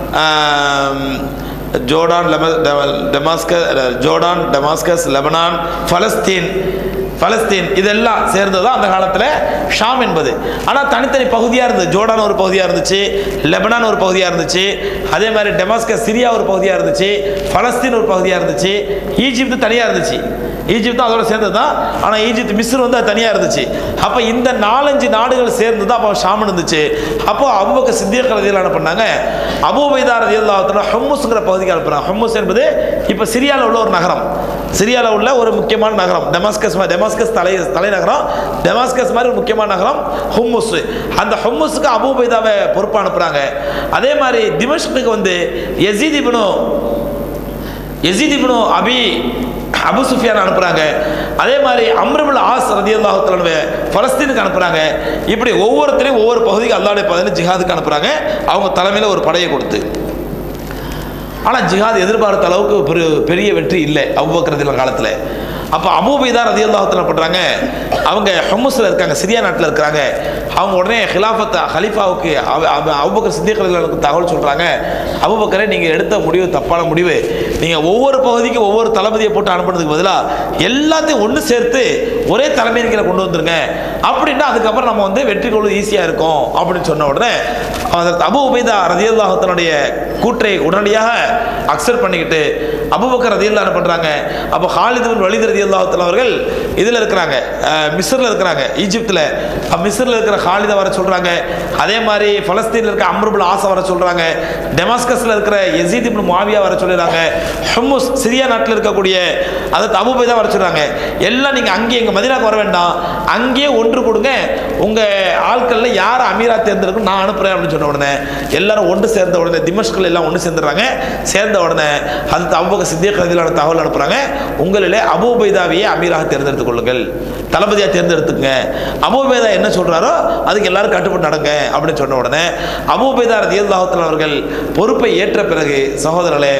Jordan Damascus Jordan Damascus Lebanon, Palestine Palestine இதெல்லாம் சேர்ந்தது தான் அந்த காலத்தில் ஷாம் என்பது. ஆனால் தனித்தனி பகுதியாக இருந்தது. ஜோர்டான் ஒரு பகுதியாக இருந்துச்சு, லெபனான் ஒரு பகுதியாக இருந்துச்சு, அதே மாதிரி டெமாஸ்கஸ் சிரியா ஒரு பகுதியாக இருந்துச்சு, பலஸ்தீன் ஒரு பகுதியாக இருந்துச்சு, ஈஜிப்து தனியாக இருந்துச்சு. ஈஜிப்தும் அதோட சேர்ந்தது தான். ஆனால் ஈஜிப்த் மிஸ்ர் வந்து அது தனியாக இருந்துச்சு. அப்போ இந்த நாலஞ்சு நாடுகள் சேர்ந்து தான் அப்போ ஷாம் இருந்துச்சு. அப்போ அபூபக்கர் சித்திக் ரலியல்லாஹு அன்ஹு பண்ணாங்க, அபூ உபைதா ரலியல்லாஹு அன்ஹு ஹும்முஸ்ங்கிற பகுதிக்கு அனுப்புறாங்க. ஹும்முஸ் என்பது இப்போ சிரியாவில் உள்ள ஒரு நகரம், சிரியாவில் உள்ள ஒரு முக்கியமான நகரம். டெமாஸ்கஸ் டெமாஸ்கஸ் தலை தலைநகரம், டெமாஸ்கஸ் மாதிரி ஒரு முக்கியமான நகரம் ஹும்முஸ். அந்த ஹும்முஸுக்கு அபூ உபைதாவை பொறுப்பாக அனுப்புகிறாங்க. அதே மாதிரி திமஷ்குக்கு வந்து Yazid ibn Yazid ibn Abi Abu Sufyan அனுப்புகிறாங்க. அதே மாதிரி அம்ர் இப்னு ஆஸ் ரலியல்லாஹு தஆலா பலஸ்தீனுக்கு அனுப்புகிறாங்க. இப்படி ஒவ்வொருத்தரையும் ஒவ்வொரு பகுதிக்கு அல்லாஹ்வுடைய பாதையில் ஜிஹாதுக்கு அனுப்புகிறாங்க, அவங்க தலைமையில் ஒரு படையை கொடுத்து. ஆனால் ஜிஹாத் எதிர்பார்த்த அளவுக்கு பெரு பெரிய வெற்றி இல்லை அபூபக்கர் ரலியல்லாஹு காலத்தில். அப்போ அபூ உபைதா ரலியல்லாஹு தஆலா பண்ணுறாங்க, அவங்க ஹும்முஸில் இருக்காங்க, சிரியா நாட்டில் இருக்கிறாங்க. அவங்க உடனே ஹிலாஃபத் ஹலீஃபாவுக்கு அபூபக்கர் சித்திக் ரலியல்லாஹு தகவல் சொல்கிறாங்க, அபூபக்கரே நீங்கள் எடுத்த முடிவு தப்பான முடிவு. நீங்கள் ஒவ்வொரு பகுதிக்கும் ஒவ்வொரு தளபதியை போட்டு அனுப்புறதுக்கு பதிலாக எல்லாத்தையும் ஒன்று சேர்த்து ஒரே தலைமையின் கீழே கொண்டு வந்துருங்க. அப்படின்னா அதுக்கப்புறம் நம்ம வந்து வெற்றி கொள்வது ஈஸியாக இருக்கும் அப்படின்னு சொன்ன உடனே அபூ உபைதா ரலியல்லாஹு தஆலாவுடைய கூற்றை உடனடியாக அக்செப்ட் பண்ணிக்கிட்டு அபூபக்கர் ரலியல்லாஹு அன்ஹு பண்ணுறாங்க. அப்போ ஹாலித் பின் வலீத் ரலியல்லாஹு தஆலா அவர்கள் இதில் இருக்கிறாங்க, மிஸ்ரில் இருக்கிறாங்க, ஈஜிப்தில். மிஸ்ரில் இருக்கிற ஹாலிதை வர சொல்கிறாங்க. அதே மாதிரி பலஸ்தீனில் இருக்க அம்ர் இப்னு ஆஸை வர சொல்கிறாங்க. டெமாஸ்கஸில் இருக்கிற யஸீத் இப்னு முஆவியா வர சொல்லிடுறாங்க. ஹும்முஸ் சிரியா நாட்டில் இருக்கக்கூடிய அதை அபூ உபைதா வர சொல்கிறாங்க. எல்லாம் நீங்கள் அங்கேயே எங்கள் மதீனாக்கு வர வேண்டாம், அங்கேயே ஒன்று கொடுங்க, உங்கள் ஆட்களில் யார் அமீரா தேர்ந்தெடுக்கும் நான் அனுப்புகிறேன் அப்படின்னு சொன்ன உடனே எல்லாரும் ஒன்று சேர்ந்த உடனே திமஷ்கில் எல்லாம் ஒன்று சேர்ந்துடுறாங்க. சேர்ந்த உடனே அது அபூபக்கர் சித்திக் ரலியல்லாஹு தகவல் அனுப்புகிறாங்க, உங்களிலே அபூ உபைதாவையே அமீராக தேர்ந்தெடுத்துக் கொள்ளுங்கள், தளபதியாக தேர்ந்தெடுத்துங்க. அபூ உபைதா என்ன சொல்கிறாரோ அதுக்கு எல்லாரும் கட்டுப்பட்டு நடங்க அப்படின்னு சொன்ன உடனே அபூ உபைதா ரலியல்லாஹு தஆலா அவர்கள் பொறுப்பை ஏற்ற பிறகு சகோதரர்களே,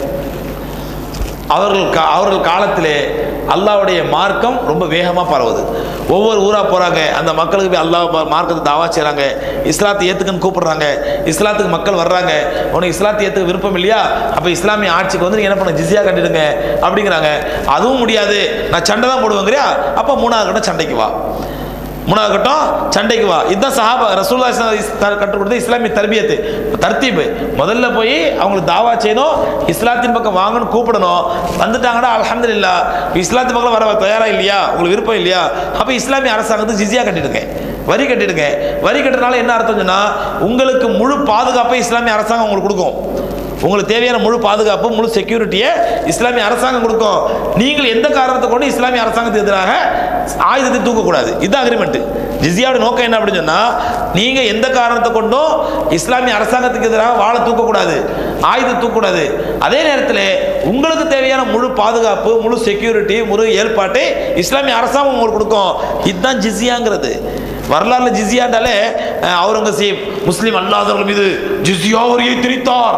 அவர்கள் அவர்கள் காலத்திலே அல்லாஹ்வுடைய மார்க்கம் ரொம்ப வேகமாக பரவுது. ஒவ்வொரு ஊராக போகிறாங்க, அந்த மக்களுக்கு போய் அல்லாஹ் மார்க்கத்தை தாவா செய்கிறாங்க, இஸ்லாத்தை ஏற்றுக்குன்னு கூப்பிடுறாங்க, இஸ்லாத்துக்கு மக்கள் வர்றாங்க. உனக்கு இஸ்லாத்தை ஏற்றுக்க விருப்பம் இல்லையா, அப்போ இஸ்லாமிய ஆட்சிக்கு வந்து நீங்கள் என்ன பண்ண ஜிஸியா கட்டிடுங்க அப்படிங்கிறாங்க. அதுவும் முடியாது, நான் சண்டை தான் போடுவேங்கிறியா, அப்போ மூணாவது கட்டம் சண்டைக்கு வா, மூணாவது கட்டம் சண்டைக்கு வா. இதுதான் சஹாபா ரசூலுல்லாஹி கற்றுக் கொடுத்த இஸ்லாமிய தர்பியத்து தர்த்தீப். முதல்ல போய் அவங்களுக்கு தாவா செய்யணும், இஸ்லாத்தின் பக்கம் வாங்கன்னு கூப்பிடணும். வந்துட்டாங்கன்னா அல்ஹம்துலில்லாஹ், இஸ்லாத்தின் பக்கம் வர தயாராக இல்லையா, உங்களுக்கு விருப்பம் இல்லையா, அப்போ இஸ்லாமிய அரசாங்கத்துக்கு ஜிஸியா கட்டிடுங்க, வரி கட்டிடுங்க. வரி கட்டுறதுனால என்ன அர்த்தம் சொன்னா, உங்களுக்கு முழு பாதுகாப்பை இஸ்லாமிய அரசாங்கம் உங்களுக்கு கொடுக்கும். உங்களுக்கு தேவையான முழு பாதுகாப்பு, முழு செக்யூரிட்டியை இஸ்லாமிய அரசாங்கம் கொடுக்கும். நீங்கள் எந்த காரணத்தை கொண்டு இஸ்லாமிய அரசாங்கத்துக்கு எதிராக ஆயுதத்தை தூக்கக்கூடாது. இதுதான் அக்ரிமெண்ட். ஜிஸியாவோட நோக்கம் என்ன அப்படின்னு சொன்னா, நீங்க எந்த காரணத்தை கொண்டும் இஸ்லாமிய அரசாங்கத்துக்கு எதிராக வாழை தூக்கக்கூடாது, ஆயுதம் தூக்கக்கூடாது. அதே நேரத்தில் உங்களுக்கு தேவையான முழு பாதுகாப்பு, முழு செக்யூரிட்டி, முழு ஏற்பாட்டை இஸ்லாமிய அரசாங்கம் உங்களுக்கு கொடுக்கும். இதுதான் ஜிஸியாங்கிறது. வரலாறுல ஜிஸியாண்டாலே அவுரங்கசீப் முஸ்லீம் அல்லாதவர்கள் மீது ஜிஸியா வரியை திணித்தார்.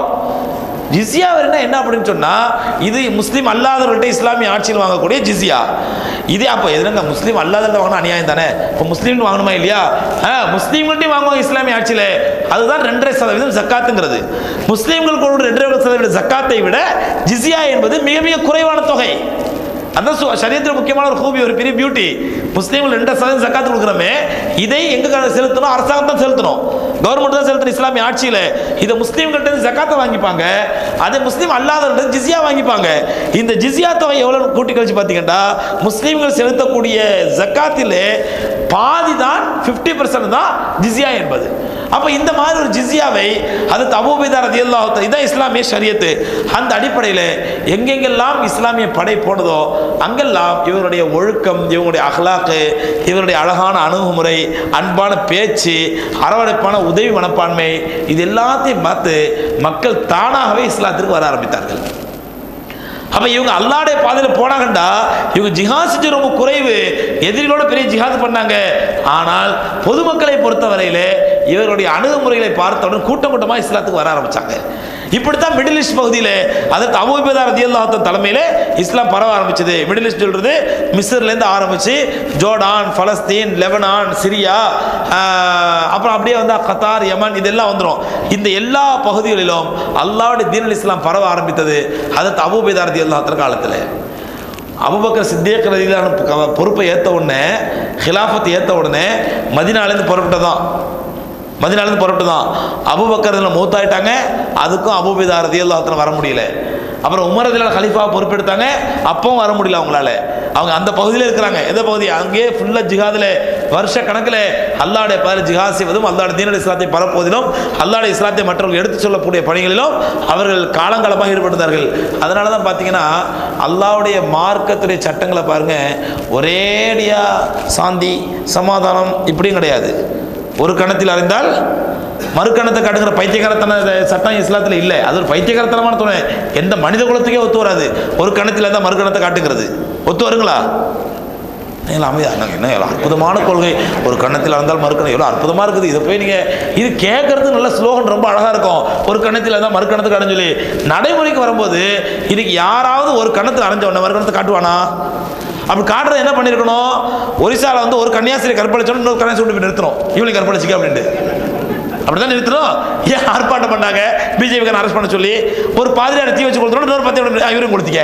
ஜிஸியா வரினா என்ன அப்படின்னு சொன்னா, இது முஸ்லீம் அல்லாதவர்கள்ட்ட இஸ்லாமிய ஆட்சியில் வாங்கக்கூடிய ஜிஸியா. இதே அப்போ எதுங்க முஸ்லீம் அல்லாதவர்கள் வாங்கினா அநியாயம் தானே, இப்போ முஸ்லீம் வாங்கணுமா இல்லையா, முஸ்லீம்கள்ட்டையும் வாங்குவாங்க இஸ்லாமிய ஆட்சியில். அதுதான் ரெண்டரை சதவீதம் ஜக்காத்துங்கிறது. முஸ்லீம்கள் கொண்டு ரெண்டரை சதவீதம் ஜக்காத்தை விட ஜிஸியா என்பது மிக மிக குறைவான தொகை. அதான் ஷரியத்தில் முக்கியமான ஒரு ஹூபி, ஒரு பெரிய பியூட்டி. முஸ்லீம்கள் ரெண்டு சதவீதம் ஜக்காத்து கொடுக்குறோமே, இதை எங்க செலுத்தணும், அரசாங்கம் தான் செலுத்தணும், கவர்மெண்ட் தான் செலுத்தணும் இஸ்லாமிய ஆட்சியில். இதை முஸ்லீம்கிட்ட ஜக்காத்தை வாங்கிப்பாங்க, அதே முஸ்லீம் அல்லாதவர்கள் ஜிஸியா வாங்கிப்பாங்க. இந்த ஜிஸியா தொகை எவ்வளவு கூட்டி கழிச்சு பார்த்தீங்கன்னா, முஸ்லீம்கள் செலுத்தக்கூடிய ஜக்காத்திலே பாதி தான், பிப்டி பர்சன்ட் தான் ஜிஸியா என்பது. அப்போ இந்த மாதிரி ஒரு ஜிஸியாவை அது அபூ உபைதா ரலியல்லாஹு தஆலா, இதான் இஸ்லாமிய ஷரியத்து. அந்த அடிப்படையில் எங்கெங்கெல்லாம் இஸ்லாமிய படை போனதோ அங்கெல்லாம் இவருடைய ஒழுக்கம், இவங்களுடைய அஹ்லாக்கு, இவருடைய அழகான அணுகுமுறை, அன்பான பேச்சு, அரவணைப்பான உதவி மனப்பான்மை, இது எல்லாத்தையும் பார்த்து மக்கள் தானாகவே இஸ்லாத்திற்கு வர ஆரம்பித்தார்கள். அப்போ இவங்க அல்லாஹ்வுடைய பாதையில் போனாங்கண்டா இவங்க ஜிஹாத் செஞ்சு ரொம்ப குறைவு, எதிரிகளோட பெரிய ஜிஹாத் பண்ணாங்க. ஆனால் பொதுமக்களை பொறுத்தவரையில் இவருடைய அணுகுமுறைகளை பார்த்தவுடன் கூட்டம் கூட்டமாக இஸ்லாத்துக்கு வர ஆரம்பித்தாங்க. இப்படித்தான் மிடில் ஈஸ்ட் பகுதியில் அதற்கு அபூ உபைதா ரலியல்லாஹு தஆலா தலைமையில் இஸ்லாம் பரவ ஆரம்பிச்சது. மிடில் ஈஸ்ட் சொல்றது மிஸ்ர்லேருந்து ஆரம்பிச்சு ஜோர்டான், பலஸ்தீன், லெபனான், சிரியா, அப்புறம் அப்படியே வந்து கத்தார், யமன், இதெல்லாம் வந்துடும். இந்த எல்லா பகுதிகளிலும் அல்லாஹ்வுடைய தீனுல் இஸ்லாம் பரவ ஆரம்பித்தது அதற்கு அபூ உபைதா ரலியல்லாஹு தஆலா காலத்தில். அபூபக்கர் சித்திக் ரலியல்லாஹு அன்ஹு பொறுப்பை ஏற்ற உடனே, ஹிலாஃபத்தை ஏற்ற உடனே மதீனாலேருந்து புறப்பட்டதான் மதீனாலேருந்து புறப்பட்டு தான் அபூபக்கர் இதில் மூத்தாயிட்டாங்க. அதுக்கும் அபூ உபைதா ரலியல்லாஹு அன்ஹு வர முடியல. அப்புறம் உமர் ரலியல்லாஹு அன்ஹு கலீஃபா பொறுப்பெடுத்தாங்க, அப்பவும் வர முடியல அவங்களால. அவங்க அந்த பகுதியில் இருக்கிறாங்க. எந்த பகுதி? அங்கேயே ஃபுல்லாக ஜிஹாதில் வருஷ கணக்கில் அல்லாஹ்வுடைய பாதையில் ஜிஹாத் செய்வதும் அல்லாஹ்வுடைய தீனுல் இஸ்லாத்தை பரப்புவதிலும் அல்லாஹ்வுடைய இஸ்லாத்தை மற்றவர்கள் எடுத்து சொல்லக்கூடிய பணிகளிலும் அவர்கள் காலங்காலமாக ஈடுபட்டார்கள். அதனால தான் பார்த்தீங்கன்னா அல்லாஹ்வுடைய மார்க்கத்துடைய சட்டங்களை பாருங்க, ஒரேடியா சாந்தி சமாதானம் இப்படியும் கிடையாது. ஒரு கணத்தில் அறிந்தால் மறுக்கணத்தை காட்டுங்கிற பைத்தியகாரத்தன சட்டம் இஸ்லாத்தில் இல்லை. அது ஒரு பைத்தியகாரத்தனமான துணை, எந்த மனித குலத்துக்கே ஒத்து வராது. ஒரு கணத்தில் இருந்தால் மறுக்கணத்தை காட்டுங்கிறது ஒத்து வருங்களா? நீங்கள் அமைதியாக என்ன அற்புதமான கொள்கை, ஒரு கண்ணத்தில் இருந்தால் மறுக்கணம் எவ்வளோ அற்புதமாக இருக்குது. இதை போய் நீங்கள் இது கேட்கறது நல்ல ஸ்லோகன் ரொம்ப அழகாக இருக்கும். ஒரு கண்ணத்தில் இருந்தால் மறுக்கணத்துக்கு அடைஞ்சு சொல்லி நடைமுறைக்கு வரும்போது இன்னைக்கு யாராவது ஒரு கண்ணத்தில் அடைஞ்ச உடனே மறுக்கணத்தை காட்டுவானா? அப்படி காட்டுறது என்ன பண்ணியிருக்கணும்? ஒரிசாவில் வந்து ஒரு கன்னியாஸ்திரி கற்பழிச்சோன்னு இன்னொரு கன்னியாஸ்திரி கொண்டு போய் நிறுத்தணும், இவளையும் கற்பழிச்சிக்க அப்படின்ட்டு. அப்படிதான் நிறுத்தணும். ஏன் ஆர்ப்பாட்டம் பண்ணாங்க பிஜேபிக்காரன் அரெஸ்ட் பண்ண சொல்லி? ஒரு பாதிரியாரை தீ வச்சு கொடுத்துரும், இன்னொரு பத்தி இவரையும் கொடுத்திக்க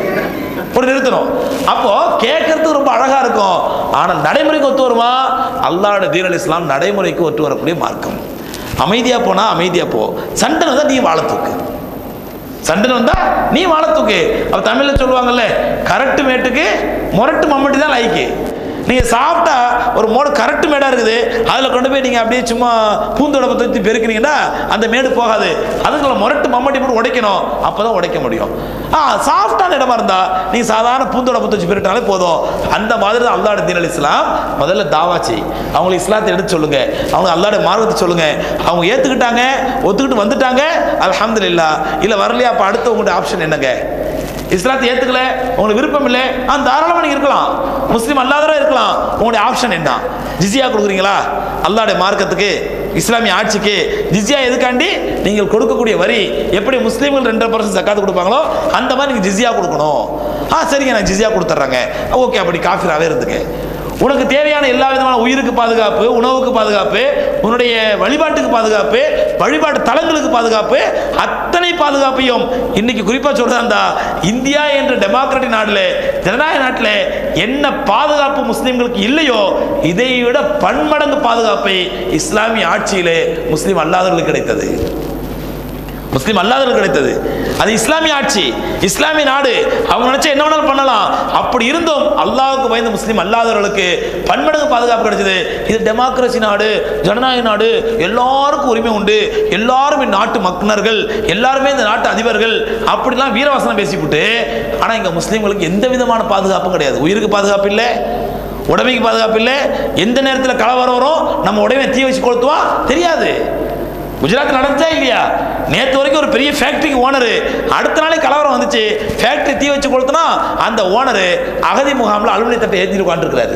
ஒரு நிறுத்தணும். அப்போ கேட்கறதுக்கு ரொம்ப அழகா இருக்கும், ஆனால் நடைமுறைக்கு ஒத்து வருமா? அல்லாஹ்வுடைய தீனுல் இஸ்லாம் நடைமுறைக்கு ஒத்து வரக்கூடிய மார்க்கம். அமைதியா போனா அமைதியா போ, சண்டை வந்தா நீ வாழ தூக்கு, சண்டை வந்தா நீ வாழ தூக்கு. அப்ப தமிழ்ல சொல்லுவாங்கல்ல, கரெக்ட் மேட்டுக்கு முரட்டு மம்மட்டி தான் லைக்கு. நீங்கள் சாப்பிட்டா ஒரு மோடு கரெக்ட் மேடாக இருக்குது, அதில் கொண்டு போய் நீங்கள் அப்படியே சும்மா பூந்தோட பற்றி பெருக்கினீங்கன்னா அந்த மேடு போகாது. அதுக்குள்ள முரட்டு மம்மட்டி போட்டு உடைக்கணும், அப்போ தான் உடைக்க முடியும். ஆ சாஃப்டான இடமா இருந்தால் நீங்கள் சாதாரண பூந்தோட பற்றி வச்சு பெருக்கினாலே போதும். அந்த மாதிரி தான் அல்லாஹ்வுடைய தீனுல் இஸ்லாம். முதல்ல தாவா செய், அவங்களுக்கு இஸ்லாத்தை எடுத்து சொல்லுங்க, அவங்க அல்லாஹ்வுடைய மார்க்கத்தை சொல்லுங்க. அவங்க ஏற்றுக்கிட்டாங்க, ஒத்துக்கிட்டு வந்துட்டாங்க, அல்ஹம்துலில்லாஹ். இல்லை வரலையா, அப்போ அடுத்து உங்களுடைய ஆப்ஷன் என்னங்க? இஸ்லாத்தை ஏற்றுக்கல, உங்களுக்கு விருப்பம் இல்லை, அந்த தாராளமாக நீங்கள் இருக்கலாம், முஸ்லீம் அல்லாதவராக இருக்கலாம். உங்களுடைய ஆப்ஷன் என்ன? ஜிஸியா கொடுக்குறீங்களா அல்லாஹ்வுடைய மார்க்கத்துக்கு, இஸ்லாமிய ஆட்சிக்கு? ஜிஸியா எதுக்காண்டி? நீங்கள் கொடுக்கக்கூடிய வரி எப்படி முஸ்லீம்கள் ரெண்டரை பர்சன்ட் ஜக்காத்து கொடுப்பாங்களோ அந்த மாதிரி நீங்கள் ஜிஸியா கொடுக்கணும். ஆ சரிங்க, நான் ஜிஸியா கொடுத்துட்றேங்க. ஓகே, அப்படி காஃபிராகவே இருந்துங்க. உனக்கு தேவையான எல்லா விதமான உயிருக்கு பாதுகாப்பு, உணவுக்கு பாதுகாப்பு, உன்னுடைய வழிபாட்டுக்கு பாதுகாப்பு, வழிபாட்டு தலங்களுக்கு பாதுகாப்பு, அத்தனை பாதுகாப்பையும் இன்னைக்கு குறிப்பாக சொல்றதா, இந்தியா என்ற டெமோக்ராட்டிக் நாட்டில், ஜனநாயக நாட்டில் என்ன பாதுகாப்பு முஸ்லிம்களுக்கு இல்லையோ இதை விட பன்மடங்கு பாதுகாப்பை இஸ்லாமிய ஆட்சியிலே முஸ்லீம் அல்லாதவர்களுக்கு கிடைத்தது. முஸ்லீம் அல்லாதவர்கள் கிடைத்தது. அது இஸ்லாமிய ஆட்சி, இஸ்லாமிய நாடு. அவங்க நினைச்சா என்ன வேணாலும் பண்ணலாம். அப்படி இருந்தும் அல்லாஹ்வுக்கு பயந்த முஸ்லீம் அல்லாதவர்களுக்கு பன்மடங்கு பாதுகாப்பு கிடைச்சது. இது டெமோக்ரஸி நாடு, ஜனநாயக நாடு, எல்லாருக்கும் உரிமை உண்டு, எல்லாரும் நாட்டு மக்களர்கள், எல்லாருமே இந்த நாட்டு அதிபர்கள், அப்படிலாம் வீரவசனம் பேசிவிட்டு, ஆனால் இங்கே முஸ்லீம்களுக்கு எந்த விதமான பாதுகாப்பும் கிடையாது. உயிருக்கு பாதுகாப்பு இல்லை, உடமைக்கு பாதுகாப்பு இல்லை. எந்த நேரத்தில் கலவரம் வரும், நம்ம உடம்பை தீ வச்சு கொளுத்துவோம் தெரியாது. குஜராத் நடந்துச்சா இல்லையா? நேற்று வரைக்கும் ஒரு பெரிய ஃபேக்டரிக்கு ஓனரு, அடுத்த நாளே கலவரம் வந்துச்சு, ஃபேக்டரி தீ வச்சு கொடுத்தனா அந்த ஓனரு அகதி முகாமில் அலுமினிய தட்டை ஏற்றி உட்காந்துருக்கிறாரு.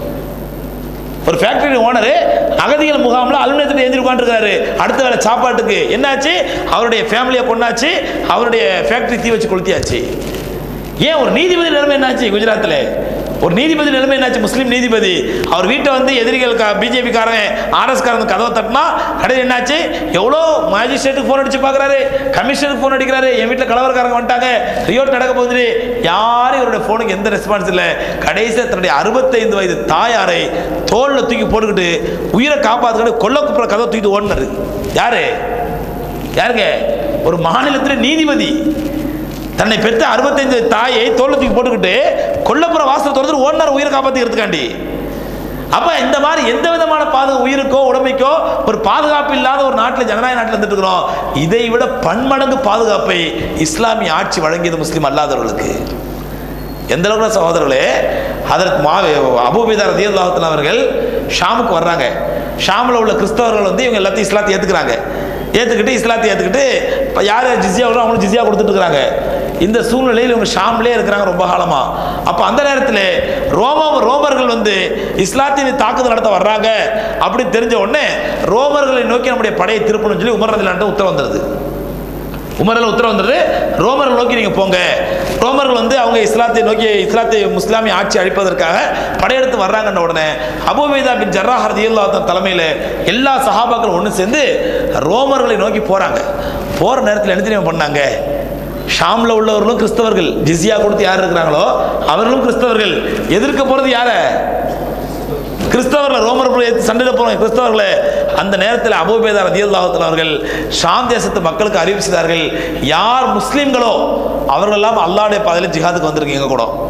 ஒரு ஃபேக்டரி ஓனரு அகதிகள் முகாமில் அலுமினிய தட்டை ஏற்றி உட்காந்துருக்கிறாரு. அடுத்த வேலை சாப்பாட்டுக்கு என்னாச்சு? அவருடைய ஃபேமிலியை கொண்டாச்சு, அவருடைய ஃபேக்டரி தீ வச்சு கொளுத்தியாச்சு. ஏன்? ஒரு நீதிபதி நிலைமை என்னாச்சு குஜராத்தில்? ஒரு நீதிபதி நிலைமை என்னாச்சு? முஸ்லீம் நீதிபதி அவர் வீட்டை வந்து எதிரிகள் பிஜேபி காரன் ஆர்எஸ் காரன் கதவை தட்டினா கடையில் என்னாச்சு? எவ்வளோ மேஜிஸ்ட்ரேட்டுக்கு ஃபோன் அடிச்சு பார்க்குறாரு, கமிஷனருக்கு ஃபோன் அடிக்கிறாரு, என் வீட்டில் கலவரக்காரங்க வந்துட்டாங்க, ரியோட் நடக்க போகுது. யாரும் இவருடைய ஃபோனுக்கு எந்த ரெஸ்பான்ஸ் இல்லை. கடைசியில் தன்னுடைய அறுபத்தைந்து வயது தாயாரை தோளில் தூக்கி போட்டுக்கிட்டு உயிரை காப்பாற்றுக்கிட்டு கொல்லக்குப்புற கதவை தூக்கிட்டு ஓடினாரு. யாரு? யாருங்க? ஒரு மாநிலத்தில் நீதிபதி தன்னை பெற்ற அறுபத்தைந்து தாயை தோளத்துக்கு போட்டுக்கிட்டு கொல்லப்புற வாசல் திறந்து ஓடினார் உயிரை காப்பாற்றிக்கிறதுக்காண்டி. அப்ப இந்த மாதிரி எந்த விதமான பாதுகாப்பு, உயிருக்கோ உடமைக்கோ ஒரு பாதுகாப்பு இல்லாத ஒரு நாட்டில், ஜனநாயக நாட்டில் இருந்துட்டு இருக்கிறோம். இதை விட பன்மடங்கு பாதுகாப்பை இஸ்லாமிய ஆட்சி வழங்கியது முஸ்லீம் அல்லாதவர்களுக்கு. எந்த அளவுக்கு சகோதரர்களே, அதற்கு மாவே அபூபைதா ரலியல்லாஹு தஆலா அவர்கள் ஷாமுக்கு வர்றாங்க. ஷாமில் உள்ள கிறிஸ்தவர்கள் வந்து இவங்க எல்லாத்தையும் இஸ்லாத்தை ஏற்றுக்கிறாங்க. ஏற்றுக்கிட்டு இஸ்லாத்தை ஏற்றுக்கிட்டு இப்போ யார் ஜிஸியா விடுறோம் அவங்களும் ஜிஸியா கொடுத்துட்டு இருக்கிறாங்க. இந்த சூழ்நிலையில் இவங்க ஷாம்லேயே இருக்கிறாங்க ரொம்ப காலமாக. அப்போ அந்த நேரத்தில் ரோம ரோமர்கள் வந்து இஸ்லாத்தின் தாக்குதல் நடத்த வர்றாங்க அப்படின்னு தெரிஞ்ச உடனே ரோமர்களை நோக்கி நம்முடைய படையை திருப்பணும்னு சொல்லி உமர் ரலியல்லாஹு உத்தரவு வந்துடுது. உமரில் உத்தரவு வந்துடுது, ரோமர்கள் நோக்கி நீங்கள் போங்க. ரோமர்கள் வந்து அவங்க இஸ்லாத்தை நோக்கி, இஸ்லாத்தை முஸ்லாமிய ஆட்சி அழிப்பதற்காக படையெடுத்து வர்றாங்கன்ற உடனே அபூபைதா பின் ஜர்ராஹ் ரலியல்லாஹு அன்ஹு தலைமையில் எல்லா சஹாபாக்களும் ஒன்று சேர்ந்து ரோமர்களை நோக்கி போகிறாங்க. போகிற நேரத்தில் என்ன தெரியுமா பண்ணாங்க? ஷாமில் உள்ளவர்களும் கிறிஸ்தவர்கள், ஜிஸியா கொடுத்து யார் இருக்கிறாங்களோ அவர்களும் கிறிஸ்தவர்கள். எதிர்க்க போகிறது யாரை? கிறிஸ்தவர்கள். ரோமர்கள் சண்டையில் போன கிறிஸ்தவர்களே. அந்த நேரத்தில் அபூபைதா ரலியல்லாஹு தஆலா அவர்கள் ஷாம் தேசத்து மக்களுக்கு அறிவிச்சார்கள், யார் முஸ்லீம்களோ அவர்கள் எல்லாம் அல்லாஹ்வுடைய பாதையில் ஜிஹாதுக்கு வந்திருக்கீங்க கூட.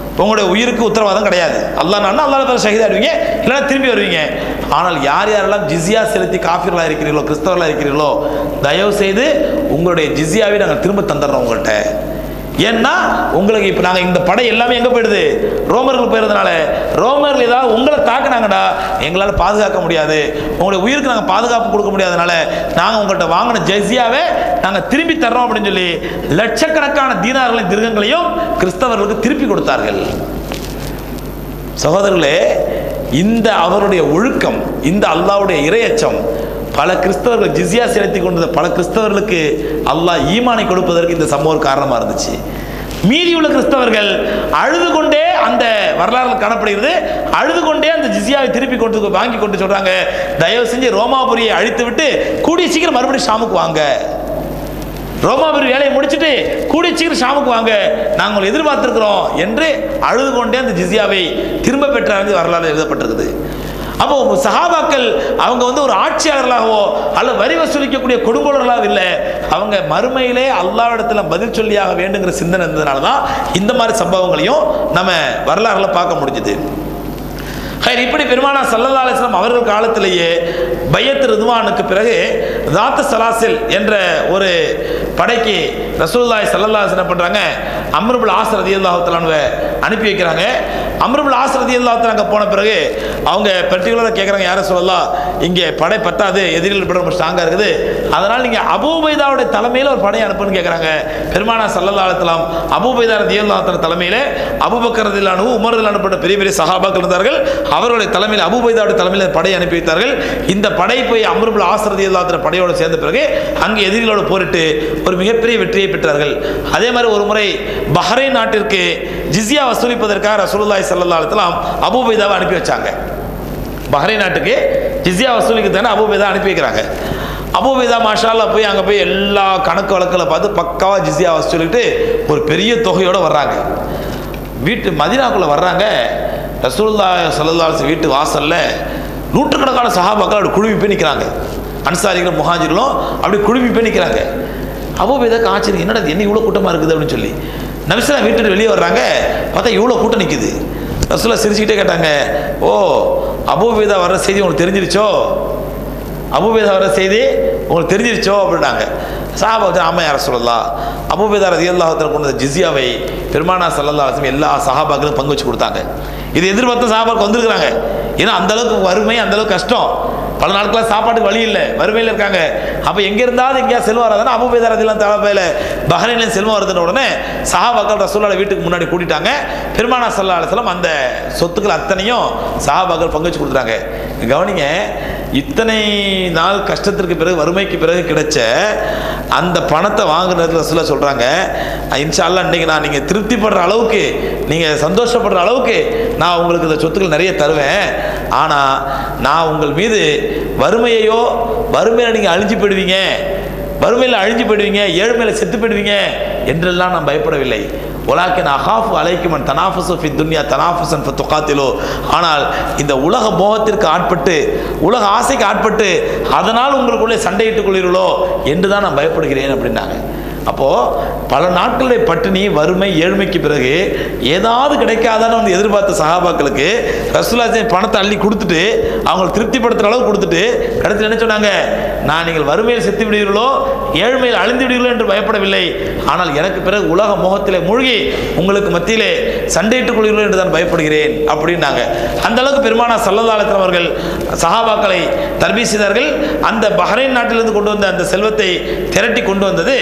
உங்களுடைய உயிருக்கு உத்தரவாதம் கிடையாது. அல்லாஹ் நான் அல்லாஹ் தஆலா ஷஹீதாடுவீங்க, இல்லைன்னா திரும்பி வருவீங்க. ஆனால் யார் யாரெல்லாம் ஜிஸியா செலுத்தி காஃபிர்களாக இருக்கிறீர்களோ, கிறிஸ்தவர்களாக இருக்கிறீர்களோ, தயவு செய்து உங்களுடைய ஜிஸியாவை நாங்கள் திரும்ப தந்துடுறோம் உங்கள்கிட்ட. ஏன்னா உங்களுக்கு இப்போ நாங்கள் இந்த படை எல்லாமே எங்கே போயிடுது? ரோமர்கள் போயிருந்தனால. ரோமர்கள் ஏதாவது உங்களை தாக்குனாங்கடா எங்களால் பாதுகாக்க முடியாது, உங்களுடைய உயிருக்கு நாங்கள் பாதுகாப்பு கொடுக்க முடியாதனால நாங்கள் உங்கள்கிட்ட வாங்கின ஜிஸியாவை நாங்கள் திரும்பி தர்றோம் அப்படின்னு சொல்லி லட்சக்கணக்கான தீனார்களையும் திருகங்களையும் கிறிஸ்தவர்களுக்கு திருப்பி கொடுத்தார்கள். சகோதரர்களே, இந்த அவருடைய ஒழுக்கம், இந்த அல்லாஹ்வுடைய இறையச்சம் பல கிறிஸ்தவர்கள் ஜிஸியா செலுத்தி கொண்ட பல கிறிஸ்தவர்களுக்கு அல்லாஹ் ஈமானை கொடுப்பதற்கு இந்த சம்பவம் காரணமாக இருந்துச்சு. மீதி உள்ள கிறிஸ்தவர்கள் அழுது கொண்டே, அந்த வரலாறு காணப்படுகிறது, அழுது கொண்டே அந்த ஜிஸியாவை திருப்பி கொண்டு வாங்கி கொண்டு சொல்றாங்க, தயவு செஞ்சு ரோமாபுரியை அழித்து விட்டு கூடிய சீக்கிரம் மறுபடியும் ஷாமுக்கு வாங்க, ரோமாபுரி வேலையை முடிச்சுட்டு கூடிய சீக்கிரம் ஷாமுக்கு வாங்க, நாங்கள் எதிர்பார்த்திருக்கிறோம் என்று அழுது கொண்டே அந்த ஜிஸியாவை திரும்ப பெற்றார் வரலாறு எழுதப்பட்டிருக்குது. அப்போ சஹாபாக்கள் அவங்க வந்து ஒரு ஆட்சியாளர்களாகவோ அல்லது வரி வசூலிக்கக்கூடிய கொடுங்கோலர்களாக இல்லை, அவங்க மறுமையிலே அல்லாஹ்விடத்தில் பதில் சொல்லியாக வேண்டுங்கிற சிந்தனை இருந்ததுனால தான் இந்த மாதிரி சம்பவங்களையும் நம்ம வரலாறுல பார்க்க முடிஞ்சுது. இப்படி பெருமானா ஸல்லல்லாஹு அலைஹி வஸல்லம் அவர்கள் காலத்திலேயே பையத் ரிதுவானுக்கு பிறகு தாத்து சலாசில் என்ற ஒரு படைக்கு ரசூலுல்லாஹி ஸல்லல்லாஹு அலைஹி வஸல்லம் பண்றாங்க, அம்ர் இப்னு ஆஸ் ரலியல்லாஹு தஆலா அன்ஹு அனுப்பி வைக்கிறாங்க. அம்ர் இப்னு ஆஸ் ரலியல்லாஹு தஆலா அங்க போன பிறகு அவங்க பர்டிகுலராக கேட்குறாங்க, யாரை சொல்லலாம், இங்கே படை பத்தாது, எதிரிகள் படம் ரொம்ப ஸ்ட்ராங்காக இருக்குது, அதனால் நீங்கள் அபூ உபைதாவுடைய தலைமையில் ஒரு படையை அனுப்புன்னு கேட்குறாங்க. பெருமானா ஸல்லல்லாஹு அலைஹி வஸல்லம் அபூ உபைதா ரலியல்லாஹு தஆலா தலைமையில் அபூபக்கர் ரலியல்லாஹு அன்ஹு, உமர் ரலியல்லாஹு அன்ஹு போன்ற பெரிய பெரிய சஹாபாக்கள் இருந்தார்கள், அவர்களுடைய தலைமையில் அபூ உபைதாவுடைய தலைமையில் படை அனுப்பி வைத்தார்கள். இந்த படை போய் அம்ர் இப்னு ஆஸ் ரலியல்லாஹு தஆலா படையோடு சேர்ந்த பிறகு அங்கே எதிரிகளோடு போரிட்டு ஒரு மிகப்பெரிய வெற்றியை பெற்றார்கள். அதே மாதிரி ஒரு முறை பஹ்ரைன் நாட்டிற்கு ஜிஸியா வசூலிப்பதற்காக ரசூலுல்லாஹி ஸல்லல்லாஹு அலைஹி வஸல்லம் அபூ உபைதாவை அனுப்பி வச்சாங்க. பஹ்ரைன் நாட்டுக்கு ஜிஸியா வசூலிக்கு தானே அபூ உபைதா அனுப்பி வைக்கிறாங்க. அபூ உபைதா மாஷா அல்லாஹ் போய் அங்கே போய் எல்லா கணக்கு வழக்கில் பார்த்து பக்காவாக ஜிஸியா வசூலிட்டு ஒரு பெரிய தொகையோடு வர்றாங்க. வீட்டு மதீனாக்குள்ளே வர்றாங்க. ரசூலுல்லாஹி ஸல்லல்லாஹு அலைஹி வஸல்லம் வீட்டு வாசலில் நூற்றுக்கணக்கான சஹாபாக்கள் அப்படி குழுமி போய் நிற்கிறாங்க. அன்சாரிகளும் முஹாஜிர்களும் அப்படி குழுமி போய் நிற்கிறாங்க. அபூ உபைதாக்கு ஆச்சரியம், என்னடா என்ன இவ்வளோ கூட்டமாக இருக்குது அப்படின்னு சொல்லி நபி ஸல்லல்லாஹு அலைஹி வீட்டுக்கு வெளியே வர்றாங்க. பார்த்தா இவ்வளோ கூட்டம் நிற்குது. ரசூலுல்லாஹ் சிரிச்சுக்கிட்டே கேட்டாங்க, ஓ அபூ உபைதா வர்ற செய்தி உங்களுக்கு தெரிஞ்சிருச்சோ, அபூ உபைதா வர்ற செய்தி உங்களுக்கு தெரிஞ்சிருச்சோ அப்படின்னாங்க. சஹாபா ஆமா யா ரசூலல்லாஹ், அபூ உபைதா ரலியல்லாஹு தஆலா கொண்ட ஜிஸியாவை பெருமானா ஸல்லல்லாஹு அலைஹி வஸல்லம் எல்லா சஹாபாக்களும் பங்கு வச்சு கொடுத்தாங்க. இது எதிர்பார்த்த சஹாபாக்கள் வந்திருக்கிறாங்க. ஏன்னா அந்த அளவுக்கு வறுமை, அந்த அளவுக்கு கஷ்டம், பல நாட்களாக சாப்பாட்டுக்கு வழி இல்லை, வறுமையில் இருக்காங்க. அப்போ எங்கே இருந்தாலும் எங்கேயா செல்வம் வராதுன்னா அபூ உபைதா ரலியல்லாஹு தஆலா பேல பஹ்ரைன்ல செல்வம் வருதுன உடனே சஹாபாக்கள் ரசூலுல்லாஹ் வீட்டுக்கு முன்னாடி கூட்டிட்டாங்க. பெருமானா ஸல்லல்லாஹு அலைஹி வஸல்லம் அந்த சொத்துக்கள் அத்தனையும் சஹாபாக்கள் பங்கு வச்சு கொடுத்துறாங்க. கவனிங்க, இத்தனை நாள் கஷ்டத்திற்கு பிறகு, வறுமைக்கு பிறகு கிடைச்ச அந்த பணத்தை வாங்குறது ரசூலுல்லாஹ் சொல்றாங்க, இன்ஷா அல்லாஹ் இன்னைக்கு நான் நீங்கள் திருப்திப்படுற அளவுக்கு, நீங்கள் சந்தோஷப்படுற அளவுக்கு நான் உங்களுக்கு இந்த சொத்துக்கள் நிறைய தருவேன். ஆனால் நான் உங்கள் மீது வறுமையையோ, வறுமையில் நீங்கள் அழிஞ்சு போயிடுவீங்க, வறுமையில் அழிஞ்சு போயிடுவீங்க, ஏழ்மையில் செத்து போயிடுவீங்க என்றெல்லாம் நான் பயப்படவில்லை. ஒலாக்கின் அஹாஃபு அலைக்குமன் தனாஃபுசு ஃபி துன்யா தனாஃபுசன் ஃபதுகாத்திலோ, ஆனால் இந்த உலக மோகத்திற்கு ஆட்பட்டு, உலக ஆசைக்கு ஆட்பட்டு அதனால் உங்களுக்குள்ளே சண்டையிட்டுக் கொள்கிறீர்களோ என்று தான் நான் பயப்படுகிறேன் அப்படின்னாங்க. அப்போது பல நாட்களுடைய பட்டினி, வறுமை, ஏழ்மைக்கு பிறகு ஏதாவது கிடைக்காதான்னு வந்து எதிர்பார்த்த சஹாபாக்களுக்கு ரசூலுல்லாஹ் பணத்தை அள்ளி கொடுத்துட்டு அவங்களை திருப்திப்படுத்துகிற அளவு கொடுத்துட்டு கடைசியில் என்ன சொன்னாங்க, நான் நீங்கள் வறுமையில் செத்து விடுவீர்களோ, ஏழ்மையில் அழிந்து விடுவீர்களோ என்று பயப்படவில்லை, ஆனால் எனக்கு பிறகு உலக மோகத்திலே மூழ்கி உங்களுக்கு மத்தியிலே சண்டையிட்டுக் கொள்கிறீர்களோ என்று தான் பயப்படுகிறேன் அப்படின்னாங்க. அந்த அளவுக்கு பெருமானா ஸல்லல்லாஹு அலைஹி வஸல்லம் அவர்கள் சஹாபாக்களை தர்பீஸ் செய்தார்கள். அந்த பஹ்ரைன் நாட்டிலிருந்து கொண்டு வந்த அந்த செல்வத்தை திரட்டி கொண்டு வந்தது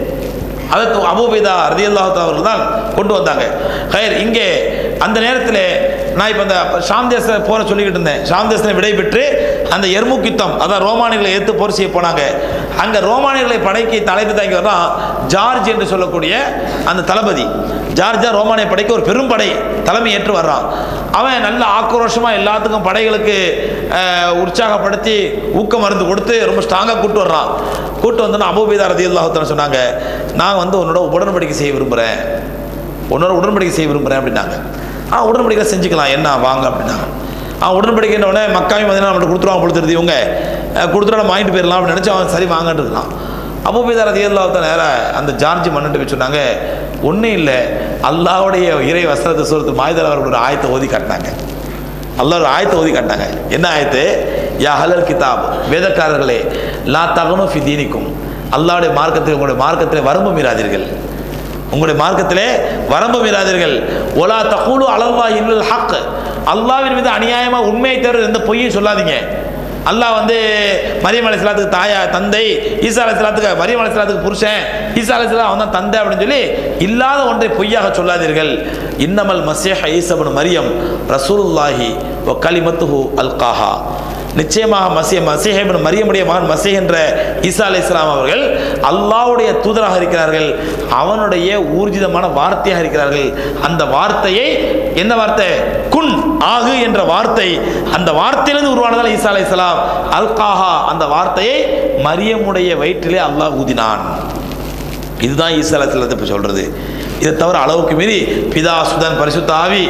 அதற்கு அபூ உபைதா ரலியல்லாஹு தஆலா அவர்கள் தான் கொண்டு வந்தாங்க. ஹைர், இங்கே அந்த நேரத்தில் நான் இப்போ அந்த ஷாம் தேசத்தில் போற சொல்லிக்கிட்டு இருந்தேன். ஷாம் தேசத்தில் விடை பெற்று அந்த எர்முக் யுத்தம், அதான் ரோமானியர்களை எதிர்த்து போர் செய்ய போனாங்க. அங்கே ரோமானியர்களை படைக்கு தலைமை தாங்கி வர்றான் ஜார்ஜ் என்று சொல்லக்கூடிய அந்த தளபதி. ஜார்ஜா ரோமானிய படைக்கு ஒரு பெரும் படை தலைமை ஏற்று வர்றான். அவன் நல்ல ஆக்ரோஷமாக எல்லாத்துக்கும் படைகளுக்கு உற்சாகப்படுத்தி ஊக்க மருந்து கொடுத்து ரொம்ப ஸ்ட்ராங்காக கூட்டு வர்றான். கூட்டு வந்தோன்னா அபூ உபைதா ரலியல்லாஹு தஆலா சொன்னாங்க, நான் வந்து உன்னோட உடன்படிக்கை செய்ய விரும்புகிறேன், உன்னோட உடன்படிக்கை செய்ய விரும்புகிறேன் அப்படின்னாங்க. ஆ உடன்படிக்கை செஞ்சுக்கலாம், என்ன வாங்க அப்படின்னாங்க. அவன் உடன்படிக்கைன உடனே மக்காவையும் மதீனாவையும் நம்மகிட்ட கொடுத்துருவாங்க, கொடுத்துருது இவங்க கொடுத்துட்டு நம்ம வாங்கிட்டு போயிடலாம் அப்படின்னு நினச்சி அவன் சரி வாங்கன்னு இருக்கான். அபூ உபைதா ரலியல்லாஹு தஆலா நேராக அந்த ஜார்ஜ் மன்னிட்டு போய் சொன்னாங்க, ஒன்றும் இல்லை, அல்லாஹ்வுடைய இறை வசனத்தை சூரத்து மாயிதால அவர்கள் ஒரு ஆயத்தை ஓதி காட்டினாங்க. அல்லாஹ் ஒரு ஆயத்தை ஓதி காட்டினாங்க. என்ன ஆயத்து? யா அஹ்லல் கிதாப், வேதக்காரர்களே, லா தகனு ஃபி தீனிக்கும், அல்லாஹ்வுடைய மார்க்கத்தில் உங்களுடைய மார்க்கத்திலே வரம்பு மீறாதீர்கள், உங்களுடைய மார்க்கத்திலே வரம்பு மீறாதீர்கள். ஒலா தகூலு அலல்லாஹி இல்லல் ஹக், அல்லாஹ்வின் மீது அநியாயமாக உண்மையை தவிர எந்த பொய்யும் சொல்லாதீங்க. அல்லாஹ் வந்து மரியம் அலைஹிஸ்ஸலாத்துக்கு தாயா தந்தை, ஈசா அலைஹிஸ்ஸலாத்துக்கு மரியம் அலைஹிஸ்ஸலாத்துக்கு புருஷன், ஈசா அலைஹிஸ்ஸலாம் அவன் தான் தந்தை அப்படின்னு சொல்லி இல்லாத ஒன்றை பொய்யாக சொல்லாதீர்கள். இன்னமல் மஸீஹ் ஈஸா இப்னு மரியம் ரசூலுல்லாஹி வ கலிமத்துஹு அல்காஹா, நிச்சயமாக மஸீஹ் மஸீஹ் இப்னு மரியமுடைய மகன் மஸீஹ் என்ற ஈசா அலைஹிஸ்ஸலாம் அவர்கள் அல்லாஹ்வுடைய தூதராக இருக்கிறார்கள், அவனுடைய ஊர்ஜிதமான வார்த்தையாக இருக்கிறார்கள். அந்த வார்த்தையை, என்ன வார்த்தை? குன், ஆகு என்ற வார்த்தை, அந்த வார்த்தையிலிருந்து உருவானதால் ஈசா அலைஹிஸ்ஸலாம் அல்காஹா, அந்த வார்த்தையை மரியமுடைய வயிற்றிலே அல்லாஹ் ஊதினான். இதுதான் ஈசா அலைஹிஸ்ஸலாத்தை இப்போ சொல்றது. இதை தவிர அளவுக்கு மீறி பிதா சுதன் பரிசுத்த ஆவி,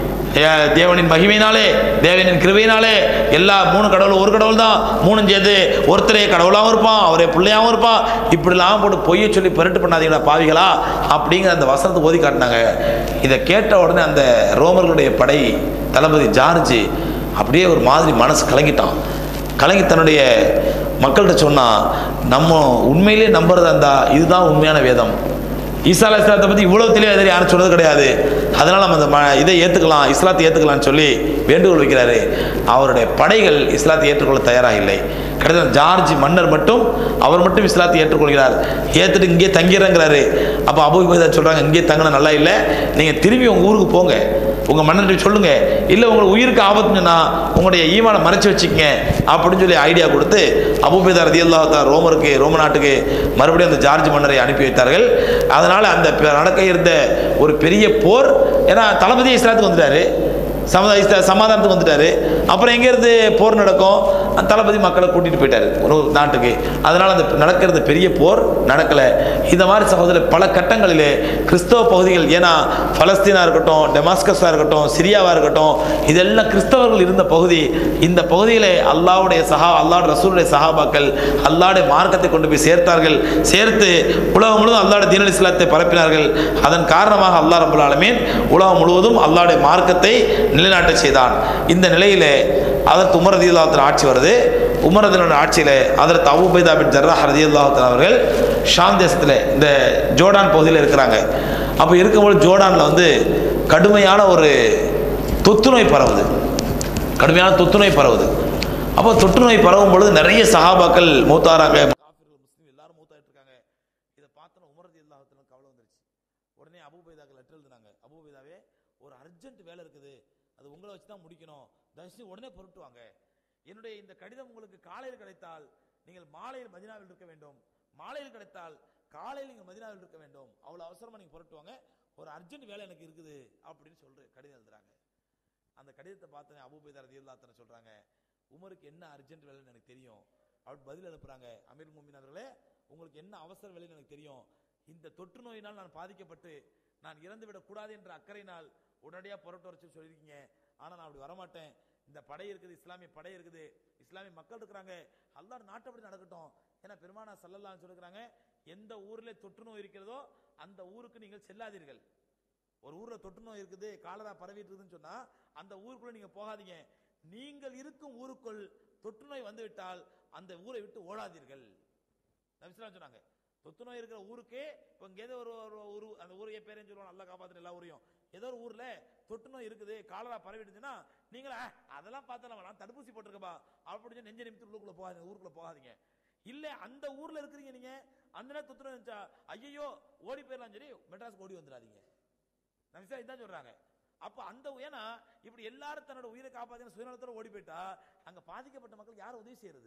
தேவனின் மகிமையினாலே தேவனின் கிருபையினாலே எல்லா மூணு கடவுள் ஒரு கடவுள் தான், மூணும் சேர்த்து ஒருத்தரே கடவுளாகவும் இருப்பான், அவரே பிள்ளையாகவும் இருப்பான், இப்படிலாம் போட்டு பொய்யை சொல்லி பெருட்டு பண்ணாதீங்களா பாவிகளா அப்படிங்கிற அந்த வசனத்தை ஓதி காட்டினாங்க. இதை கேட்ட உடனே அந்த ரோமர்களுடைய படை தளபதி ஜார்ஜ் அப்படியே ஒரு மாதிரி மனசு கலங்கிட்டான். கலங்கி தன்னுடைய மக்கள்கிட்ட சொன்னான், நம்ம உண்மையிலே நம்புறதா இருந்தா இதுதான் உண்மையான வேதம், ஈசா அலைஹிஸ்ஸலாத்தை பற்றி இவ்வளோ தெளிவாக எதிரி யாரும் சொன்னது கிடையாது, அதனால் நம்ம அந்த இதை ஏற்றுக்கலாம், இஸ்லாத்தை ஏற்றுக்கலாம்னு சொல்லி வேண்டுகோள் வைக்கிறாரு. அவருடைய படைகள் இஸ்லாத்தை ஏற்றுக்கொள்ள தயாராக இல்லை. கடைசியில் ஜார்ஜ் மன்னர் மட்டும், அவர் மட்டும் இஸ்லாத்தை ஏற்றுக்கொள்கிறார். ஏற்றுட்டு இங்கே தங்கிறங்கிறாரு. அப்போ அபூ உபைதா சொல்கிறாங்க, இங்கே தங்கினா நல்லா இல்லை, நீங்கள் திரும்பி உங்கள் ஊருக்கு போங்க, உங்கள் மன்னர்கிட்ட சொல்லுங்க, இல்லை உங்களுக்கு உயிருக்கு ஆபத்துன்னா உங்களுடைய ஈமானை மறைச்சி வச்சுக்கங்க அப்படின்னு சொல்லி ஐடியா கொடுத்து அபூ உபைதா ரலியல்லாஹு தஆலா ரோமருக்கு ரோம நாட்டுக்கு மறுபடியும் அந்த ஜார்ஜ் மன்னரை அனுப்பி வைத்தார்கள். அதனால் அந்த நடக்க இருந்த ஒரு பெரிய போர், ஏன்னா தளபதி இஸ்லாத்துக்கு வந்துட்டாரு, சமுதாய சமாதானத்துக்கு வந்துட்டாரு, அப்புறம் எங்கேருந்து போர் நடக்கும்? அந்த தளபதி மக்களை கூட்டிகிட்டு போயிட்டாரு ஒரு நாட்டுக்கு. அதனால் அந்த நடக்கிறது பெரிய போர் நடக்கலை. இந்த மாதிரி சகோதரர் பல கட்டங்களிலே கிறிஸ்தவ பகுதிகள், ஏன்னா பலஸ்தீனாக இருக்கட்டும், டெமாஸ்கஸாக இருக்கட்டும், சிரியாவாக இருக்கட்டும், இதெல்லாம் கிறிஸ்தவர்கள் இருந்த பகுதி. இந்த பகுதியில் அல்லாஹ்வுடைய சஹா அல்லாஹ் ரசூலுடைய சஹாபாக்கள் அல்லாஹ்வுடைய மார்க்கத்தை கொண்டு போய் சேர்த்தார்கள். சேர்த்து உலகம் முழுவதும் அல்லாஹ்வுடைய தீனுல் இஸ்லாத்தை பரப்பினார்கள். அதன் காரணமாக அல்லாஹ் ரப்பல் ஆலமீன் உலகம் முழுவதும் அல்லாஹ்வுடைய மார்க்கத்தை நிலைநாட்ட செய்தான். இந்த நிலையிலே அதற்கு உமர் ரலியல்லாஹு தஆலா ஆட்சி வருது. உமர் ரலியல்லாஹு ஆட்சியில் அதற்கு அபூ உபைதா பின் ஜர்ராஹ் ரலியல்லாஹு தஆலா அவர்கள் ஷாம் தேசத்தில் இந்த ஜோர்டான் பகுதியில் இருக்கிறாங்க. அப்போ இருக்கும்போது ஜோர்டானில் வந்து கடுமையான ஒரு தொத்து நோய் பரவுது, கடுமையான தொத்து நோய் பரவுது. அப்போ தொற்று நோய் பரவும் பொழுது நிறைய சஹாபாக்கள் மூத்தாராங்க, முஸ்லீம் எல்லாரும் மூத்தாயிட்டு இருக்காங்க. இதை பார்த்தோன்னா உமர் ரலியல்லாஹு தஆலா கவலை வந்துருச்சு. உடனே அபூ உபைதாக்கு லெட்டர் எழுதுனாங்க, அபூ உபைதாவே ஒரு அர்ஜென்ட் வேலை இருக்குது, அது உங்களை வச்சு தான் முடிக்கணும், தயவுசெய்து உடனே பொருட்டுவாங்க. என்னுடைய இந்த கடிதம் உங்களுக்கு காலையில் கிடைத்தால் நீங்கள் மாலையில் மதீனாவில் இருக்க வேண்டும், மாலையில் கிடைத்தால் காலையில் நீங்கள் மதீனாவில் இருக்க வேண்டும், அவ்வளோ அவசரமாக நீங்கள் பொருட்டுவாங்க, ஒரு அர்ஜென்ட் வேலை எனக்கு இருக்குது அப்படின்னு சொல்ற கடிதம் எழுதுறாங்க. அந்த கடிதத்தை பார்த்தோன்னே அபூ உபைதா ரலியல்லாஹு தஆலா சொல்றாங்க, உமருக்கு என்ன அர்ஜென்ட் வேலைன்னு எனக்கு தெரியும் அப்படி பதில் எழுப்புறாங்க. அமீர் முஃமினீன் அவர்களே, உங்களுக்கு என்ன அவசர வேலைன்னு எனக்கு தெரியும், இந்த தொற்று நோயினால் நான் பாதிக்கப்பட்டு நான் இறந்து விடக்கூடாது என்ற அக்கறையினால் உடனடியாக புறட்டு வர சொல்லியிருக்கீங்க, ஆனால் நான் அப்படி வரமாட்டேன். இந்த படை இருக்குது, இஸ்லாமிய படை இருக்குது, இஸ்லாமிய மக்கள் இருக்கிறாங்க, அல்லாஹ் நாட்டப்படி நடக்கட்டும். ஏன்னா பெருமானா ஸல்லல்லாஹு அலைஹி வஸல்லம் சொல்லிருக்கிறாங்க, எந்த ஊரில் தொற்று நோய் இருக்கிறதோ அந்த ஊருக்கு நீங்கள் செல்லாதீர்கள். ஒரு ஊரில் தொற்று நோய் இருக்குது, காலரா பரவிட்டு இருக்குதுன்னு சொன்னா அந்த ஊருக்குள்ள நீங்க போகாதீங்க. நீங்கள் இருக்கும் ஊருக்குள் தொற்று நோய் வந்து விட்டால் அந்த ஊரை விட்டு ஓடாதீர்கள் நபி ஸல்லல்லாஹு அலைஹி வஸல்லம் சொன்னாங்க. தொற்று நோய் இருக்கிற ஊருக்கே இப்போ இங்கே ஒரு ஊர், அந்த ஊரைய பேரையும் சொல்லுவாங்க, நல்லா காப்பாற்றுற எல்லா ஊரையும், ஏதோ ஒரு ஊர்ல தொற்று நோய் இருக்குது, காலரா பரவிடுச்சுன்னா நீங்களா அதெல்லாம் பார்த்தலாம், நான் தடுப்பூசி போட்டிருக்கப்பா அப்படின்னு நெஞ்ச நிமித்து உள்ளுக்குள்ள போகாதீங்க, ஊருக்குள்ள போகாதீங்க. இல்ல அந்த ஊர்ல இருக்கிறீங்க நீங்க, அந்த நேரம் தொற்று நோய் இருந்துச்சா ஐயோ ஓடி போயிடலாம் சரி மெட்ராஸ்க்கு ஓடி வந்துடாதீங்க, நபிசா இதான் சொல்றாங்க. அப்ப அந்த ஏன்னா இப்படி எல்லாரும் தன்னோட உயிரை காப்பாத்தின சுயநலத்தோட ஓடி போயிட்டா அங்க பாதிக்கப்பட்ட மக்கள் யார் உதவி செய்யறது,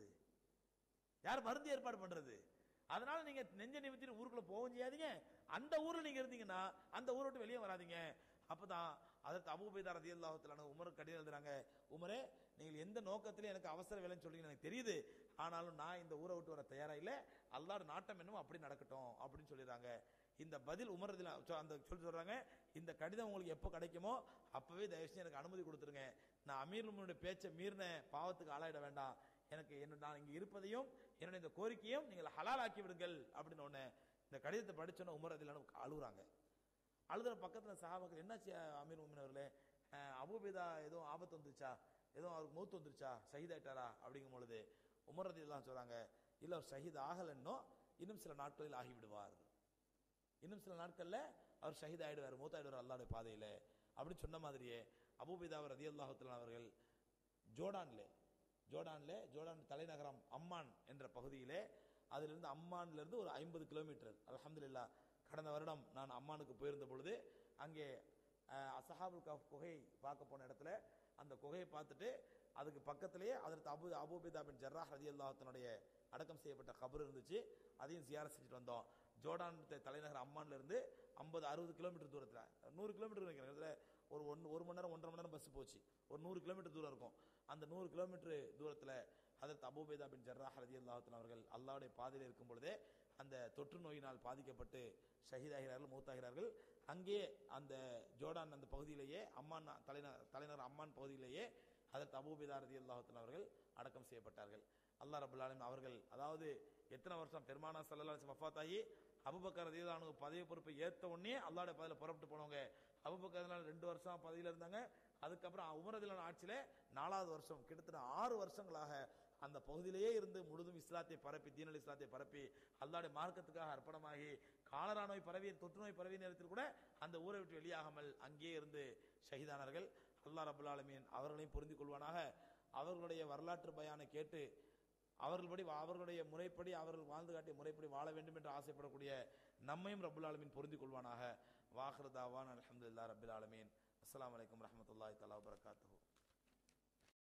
யார் மருந்து ஏற்பாடு பண்றது? அதனால நீங்க நெஞ்ச நிமித்திட்டு ஊருக்குள்ள போகவும் செய்யாதீங்க, அந்த ஊர்ல நீங்க இருந்தீங்கன்னா அந்த ஊரை விட்டு வெளியே வராதீங்க. அப்பதான் அதற்கு அபூ உபைதா ரலியல்லாஹு தஆலா உமருக்கு கடிதம் எழுதுறாங்க, உமரே நீங்கள் எந்த நோக்கத்திலே எனக்கு அவசர வேலைன்னு சொல்றீங்கன்னு எனக்கு தெரியுது, ஆனாலும் நான் இந்த ஊரை விட்டு வர தயாரா இல்லை, அல்லாஹ் நாட்டம் என்னமோ அப்படி நடக்கட்டும் அப்படின்னு சொல்லிடுறாங்க. இந்த பதில் உமர் ரலியல்லாஹு அந்த சொல்லி சொல்றாங்க, இந்த கடிதம் உங்களுக்கு எப்போ கிடைக்குமோ அப்பவே தயவு செஞ்சு எனக்கு அனுமதி கொடுத்துருங்க, நான் அமீர் முஃமினீனுடைய பேச்சை மீறின பாவத்துக்கு ஆளாயிட வேண்டாம், எனக்கு என்ன நான் இங்க இருப்பதையும் என்னுடைய இந்த கோரிக்கையும் நீங்கள் ஹலால் ஆக்கி விடுங்கள் அப்படின்னு ஒண்ணு இந்த கடிதத்தை படிச்சோன்னா உமர் ரலியல்லாஹு அழுகுறாங்க. அழுதுற பக்கத்தில் சஹாபாக்கள் என்னாச்சு அமீர் முஃமினீன் அவர்களே, அபூபைதா ஏதோ ஆபத்து வந்துருச்சா, ஏதோ அவருக்கு மௌத்து வந்துருச்சா, ஷஹீதாயிட்டாரா அப்படிங்கும் பொழுது உமர் ரலியல்லாஹு சொல்றாங்க, இல்லை அவர் ஷஹீத் ஆகலன்னோ இன்னும் சில நாட்களில் ஆகிவிடுவார், இன்னும் சில நாட்களில் அவர் ஷஹீத் ஆயிடுவார், மூத்தாயிடுவார் அல்லாஹ்வுடைய பாதையில் அப்படின்னு சொன்ன மாதிரியே அபூபைதா ரலியல்லாஹு தஆலா அவர்கள் ஜோர்டான்ல ஜோர்டான்ல ஜோர்டான் தலைநகரம் அம்மான் என்ற பகுதியிலே, அதிலிருந்து அம்மான்லேருந்து ஒரு ஐம்பது கிலோமீட்டர். அல்ஹம்துலில்லாஹ் கடந்த வருடம் நான் அம்மானுக்கு போயிருந்த பொழுது அங்கே அஸ்ஹாபுல் கஹ்ஃப் குகை பார்க்க போன இடத்துல அந்த குகையை பார்த்துட்டு அதுக்கு பக்கத்திலேயே அதற்கு அபு அபூபைதா பின் ஜர்ராஹ் ரலியல்லாஹு தன்னுடைய அடக்கம் செய்யப்பட்ட கபர் இருந்துச்சு, அதையும் ஜியாரத் செஞ்சுட்டு வந்தோம். ஜோர்டான் தலைநகர் அம்மான்ல இருந்து ஐம்பது அறுபது கிலோமீட்டர் தூரத்தில், நூறு கிலோமீட்டர் நினைக்கிறேன், ஒரு ஒன்று ஒரு மணி நேரம் ஒன்றரை மணி நேரம் பஸ் போச்சு, ஒரு நூறு கிலோமீட்டர் தூரம் இருக்கும். அந்த நூறு கிலோமீட்டர் தூரத்தில் ஹதரத் அபூபைதா பின் ஜர்ராஹ் ரலியல்லாஹு தஆலா அவர்கள் அல்லாஹ்வுடைய பாதையில் இருக்கும் பொழுதே அந்த தொற்று நோயினால் பாதிக்கப்பட்டு ஷஹீதாகிறார்கள், மூத்தாகிறார்கள். அங்கே அந்த ஜோர்டான் அந்த பகுதியிலேயே அம்மான் தலைநகர் தலைநகர் அம்மான் பகுதியிலேயே ஹதரத் அபூபைதா ரலியல்லாஹு தஆலா அவர்கள் அடக்கம் செய்யப்பட்டார்கள். அல்லாஹ் ரப்பல் ஆலமீன் அவர்கள் அதாவது எத்தனை வருஷம் பெருமானா ஸல்லல்லாஹு அலைஹி வஸல்லம் வஃபாத் ஆகி அபூபக்கர் ரலியல்லாஹு அன்ஹு பதவி பொறுப்பை ஏற்ற உடனே அல்லாஹ்வுடைய பாதையில் புறப்பட்டு போனவங்க. அபூபக்கர் ரெண்டு வருஷம் பதவியில் இருந்தாங்க. அதுக்கப்புறம் உமர் ரலியல்லாஹு அன்ஹு ஆட்சியில நாலாவது வருஷம் கிட்டத்தட்ட ஆறு வருஷங்களாக அந்த பகுதியிலேயே இருந்து முழுதும் இஸ்லாத்தை பரப்பி தீனல் இஸ்லாத்தை பரப்பி அல்லாஹ்வுடைய மார்க்கத்துக்காக அர்ப்பணமாகி காலரா நோய் பரவிய தொற்று நோய் பரவிய நேரத்தில் கூட அந்த ஊரை விட்டு வெளியாகாமல் அங்கேயே இருந்து ஷஹீதானார்கள். அல்லாஹ் ரப்பல் ஆலமீன் அவர்களையும் பொருந்திக் கொள்வானாக. அவர்களுடைய வரலாற்று பயானை கேட்டு அவர்கள்படி அவர்களுடைய முறைப்படி அவர்கள் வாழ்ந்து காட்டிய முறைப்படி வாழ வேண்டும் என்று ஆசைப்படக்கூடிய நம்மையும் ரப்பல் ஆலமீன் பொருந்திக் கொள்வானாக. வாஹிரு தாவான் அல்ஹம்துலில்லாஹி ரப்பில் ஆலமீன். அஸ்ஸலாமு அலைக்கும் வரஹ்மத்துல்லாஹி தஆலா வபரகாத்துஹு.